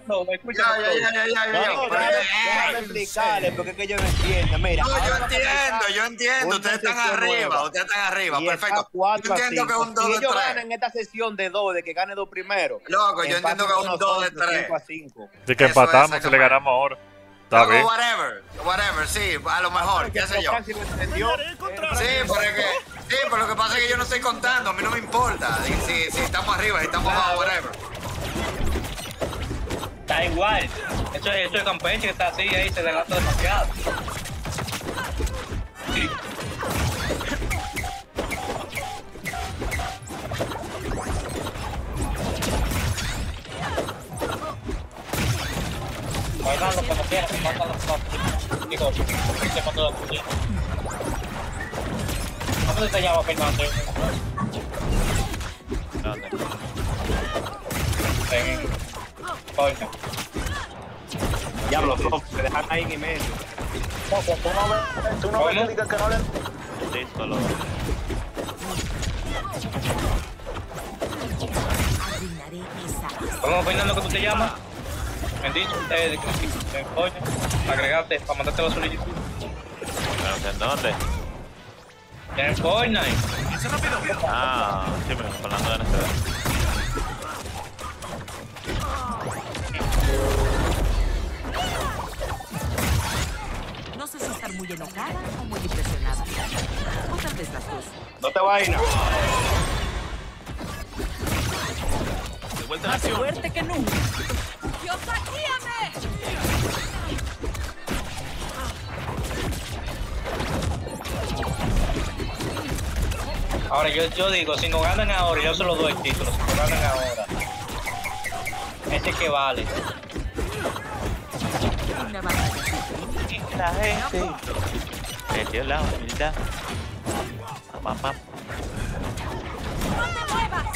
ya, ya, ya, ya, explicarle, porque es que yo no entiendo, mira. No, yo entiendo, yo entiendo, ustedes están arriba, ustedes están arriba, perfecto. Yo entiendo que es un dos de tres. Si ellos ganan esta sesión de dos, de que gane dos primero. Loco, yo entiendo que es un dos de tres. De que empatamos, si le ganamos ahora. Está no, bien. Whatever, whatever, sí, a lo mejor, qué sé yo. Sí, pero es que, sí, pero lo que pasa es que yo no estoy contando, a mí no me importa. Si, si, si estamos arriba, si estamos abajo, whatever. Está igual. Eso es, eso es Campeche que está así, ahí se delata demasiado. Sí. Bailando como quieras, mátalo como digo, se mató la puta. ¿Cómo te llamas, Fernando? ¿Dónde? En... Coño. Diablo, me dejan ahí en y medio. No, tú no ves, tú no ves que digas que no le... Listo, lo... ¿Cómo, Fernando, que tú te llamas? Me han dicho ustedes de que me coño, agregarte para mandarte la solicitud. ¿Pero en dónde? En el Fortnite. Ah, sí, me estoy hablando de N S D. No sé si estar muy enojada o muy impresionada. O tal vez las dos. No te vayas. De vuelta a Más acción. fuerte que nunca. ¡Dios, guíame! Ahora yo, yo digo, si no ganan ahora, yo se los doy el título. Si no ganan ahora, ese que vale. La gente me dio la humildad. Pam, pam. ¡No te muevas!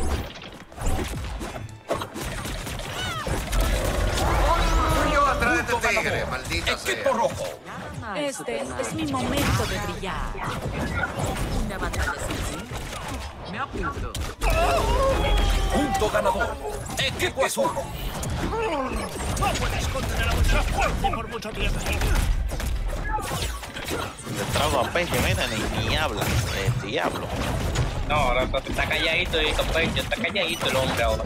Yo atrás de este tigre, maldita sea. Este es mi momento de brillar. Una batalla sin fin. Me apunto. Punto ganador. Equipo azul. No puedes contener a vuestra fuerza por mucho tiempo. Le trago a Peche, mira, ni, ni habla. El diablo. No, ahora está calladito y Campeche, está calladito el hombre ahora.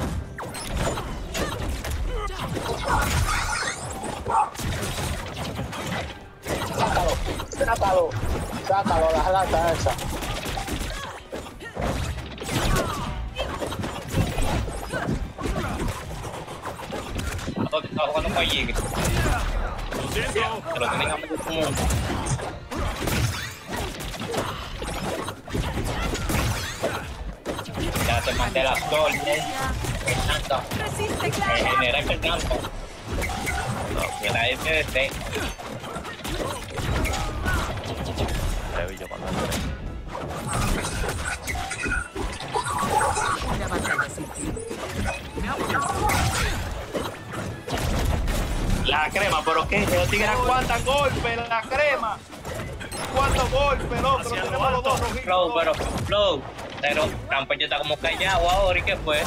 Sácalo, sácalo, sácalo, la lata esa. tengo allí. Pero tienen a meter como... Ya te mandé las torres. Fernando. El general Fernando. Que la F D C. La crema, pero qué, los tigres aguantan golpes, la crema. ¿Cuántos golpes, loco? No tenemos los dos rojitos. Flow, pero, Flow, pero Campeche está como callado ahora, ¿y qué fue?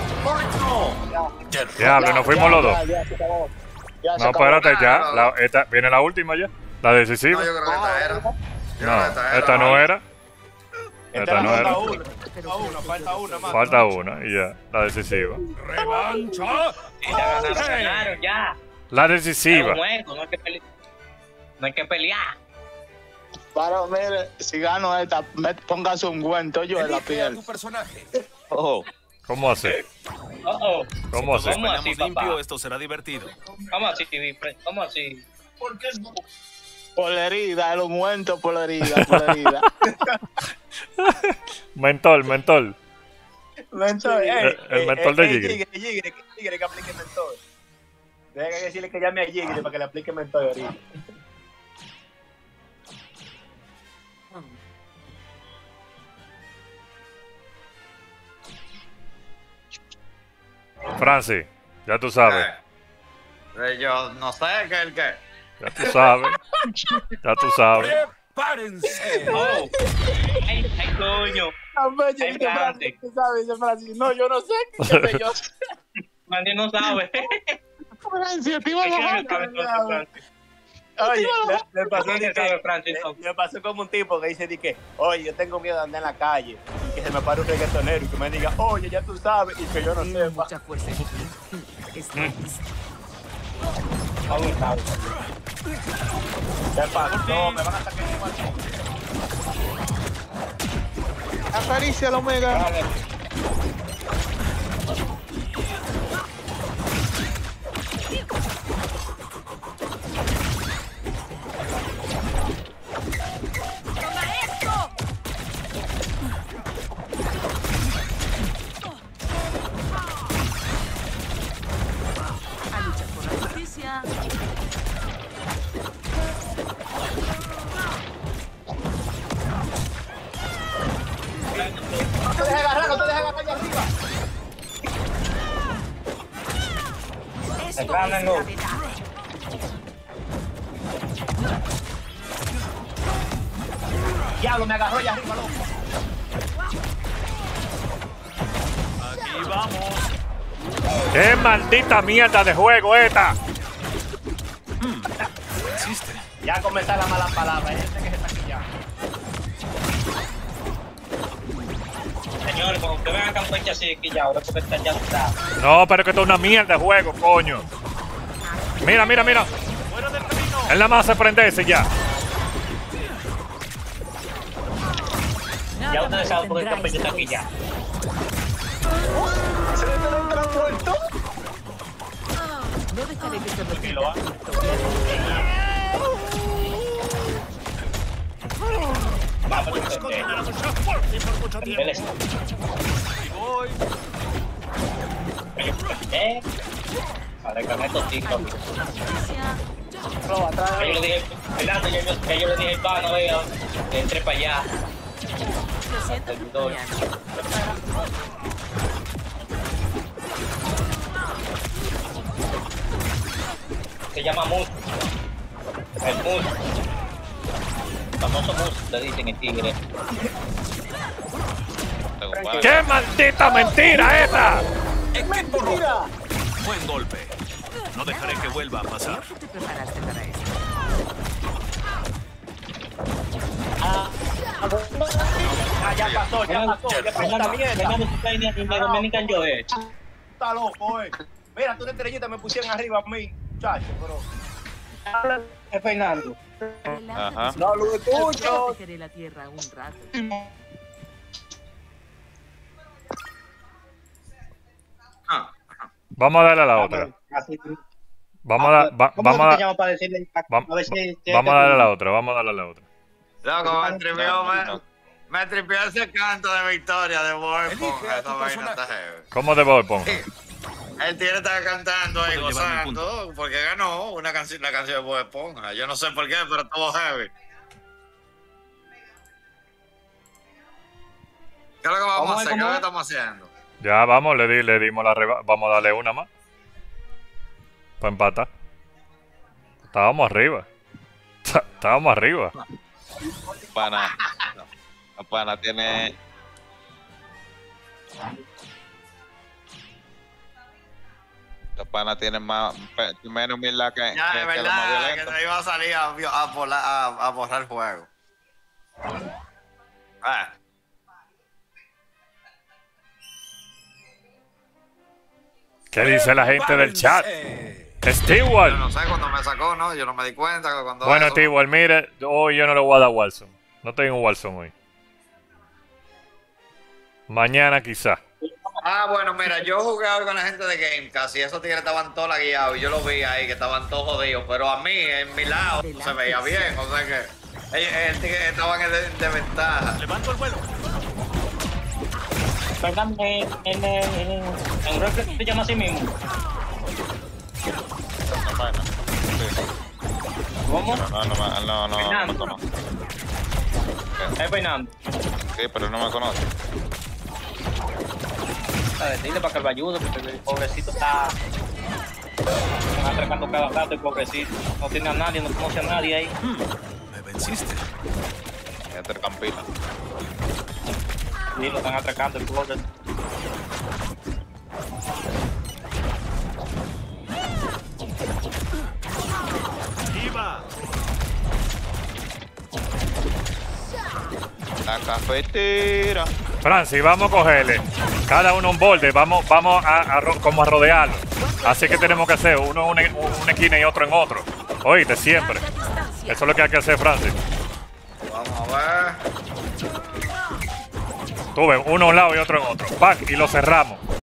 Diablo, nos fuimos los dos. No, espérate, ya. La, esta, viene la última ya. La decisiva. No, yo creo que esta era. No, esta no era. Esta no era. Falta una, falta una más. Falta una y ya. La decisiva. ¡Revancha! Ya ganaron, ganaron, ya. La decisiva. No hay que pelear. No hay que pelear. Para, mire, si gano esta, póngase un ungüento yo en la piel. Tu personaje. Oh. ¿Cómo hace? Oh, oh. ¿Cómo hace? ¿Cómo así, limpio, esto será divertido. ¿Cómo así, ¿Cómo así? ¿Por qué? Por la herida, el ungüento por la herida, por la herida. Mentol, mentol. Mentol, el, eh, el eh, mentol eh, de Jigre. Jigre, Jigre, Jigre que aplique mentol. Deja que decirle que llame a Jigre para que le aplique mentol ahorita. Francis, ya tú sabes. Eh, yo no sé qué es el qué. Ya tú sabes. Ya tú sabes. ¡Prepárense! Oh. ¡Ay, ay, coño! No, yo, dice Francis, ¿tú sabes? Dice Francis, no, yo no sé. ¿Qué sé yo? Francis no sabe. Francis, te iba a bajar. Oye, le, le, pasó que, le, le pasó como un tipo que dice, di que, oye, yo tengo miedo de andar en la calle y que se me pare un reggaetonero y que me diga, oye, ya tú sabes, y que yo no sé. Mucha fuerza. ¿Qué pasó? Me van a sacar igual. Acaricia la omega. No te dejes agarrar, no te dejes agarrar allá arriba. Esto es gravedad. Diablo, me agarró allá arriba, loco. Aquí vamos. ¡Qué maldita mierda de juego esta! Hmm. Existe. Ya comenzó la mala palabra, hay gente que se está quillando. Señores, cuando usted venga a Campeche así quillado, es porque está ya está. No, pero que esto es una mierda de juego, coño. Mira, mira, mira. Él nada más se prende ese ya. Ya ustedes saben por qué Campeche está quillado. ¿Se le está el transporte? No dejaré que se repita. Vamos, Puedes condenar a tu chef fuerte por mucho tiempo. Y voy. ¿Eh? Ahora que me totico. Yo le dije, Fernando, yo, yo, yo le dije al pano, vea, que entre para allá. Se llama Mus. El Mus. Famoso Mus, le dicen el tigre. ¡Qué maldita mentira esa! ¡Mentira! Buen golpe. No dejaré que vuelva a pasar. ¿Qué te preparaste para esto? Ah, ya pasó, ya pasó, ya pasó esta mierda. Dominican yo eh. Está loco, eh. Mira, tú una estrellita me pusieron arriba a mí, muchacho, pero... Es Fernando. Ajá. No lo escucho. Dejaré la tierra un rato. Ah. Vamos a darle a la otra. Vamos a, va, vamos a, llama para decirle, a, vamos, a ver si, si vamos a darle a la otra, vamos a darle a la otra. Loco, me tripió, me, me tripió ese canto de victoria de Bob Esponja. Esa vaina está heavy. ¿Cómo de Bob Esponja? El tío estaba cantando ahí, gozando, porque ganó una canción, la canción de Bob Esponja. Yo no sé por qué, pero estuvo heavy. ¿Qué es lo que vamos a hacer? ¿Qué es lo que estamos haciendo? Ya, vamos, le, di, le dimos la reba... Vamos a darle una más. Para empatar. Estábamos arriba. Estábamos arriba. Pana. La pana tiene... La pana tiene más... menos humildad que, ya, que, es que verdad, la más violenta. que te iba a salir a, a, volar, a, a borrar el juego. Ah. ¿Qué dice la gente del chat? Stewart. Yo no sé cuando me sacó, ¿no? Yo no me di cuenta que cuando... Bueno, Stewart, mire, hoy yo no le voy a dar Warzone. No tengo Warzone hoy. Mañana quizá. Ah, bueno, mira, yo jugué hoy con la gente de Gamecast y esos tigres estaban todos lagueados y yo los vi ahí que estaban todos jodidos, pero a mí, en mi lado, se veía bien, o sea que ellos, el tigre estaban en desventaja. Levanto el vuelo. Perdón, en en en en Red se llama así mismo. ¿Cómo? No, no, no, no, no, no me conoce. Es Fernando. Sí, pero no me conoce. A ver, dile para que lo ayude, porque el pobrecito está... Están atracando cada rato, el pobrecito. No tiene a nadie, no conoce a nadie ahí. Me venciste. Entre Campina. Sí, lo están atracando, el pobre. ¡Iba! La cafetera. Francis, vamos a cogerle. Cada uno un borde. Vamos, vamos a, a, como a rodearlo. Así que tenemos que hacer uno en una, una esquina y otro en otro. Oíste, siempre. Eso es lo que hay que hacer, Francis. Vamos a ver. Tú ves, uno a un lado y otro en otro. Pac, y lo cerramos.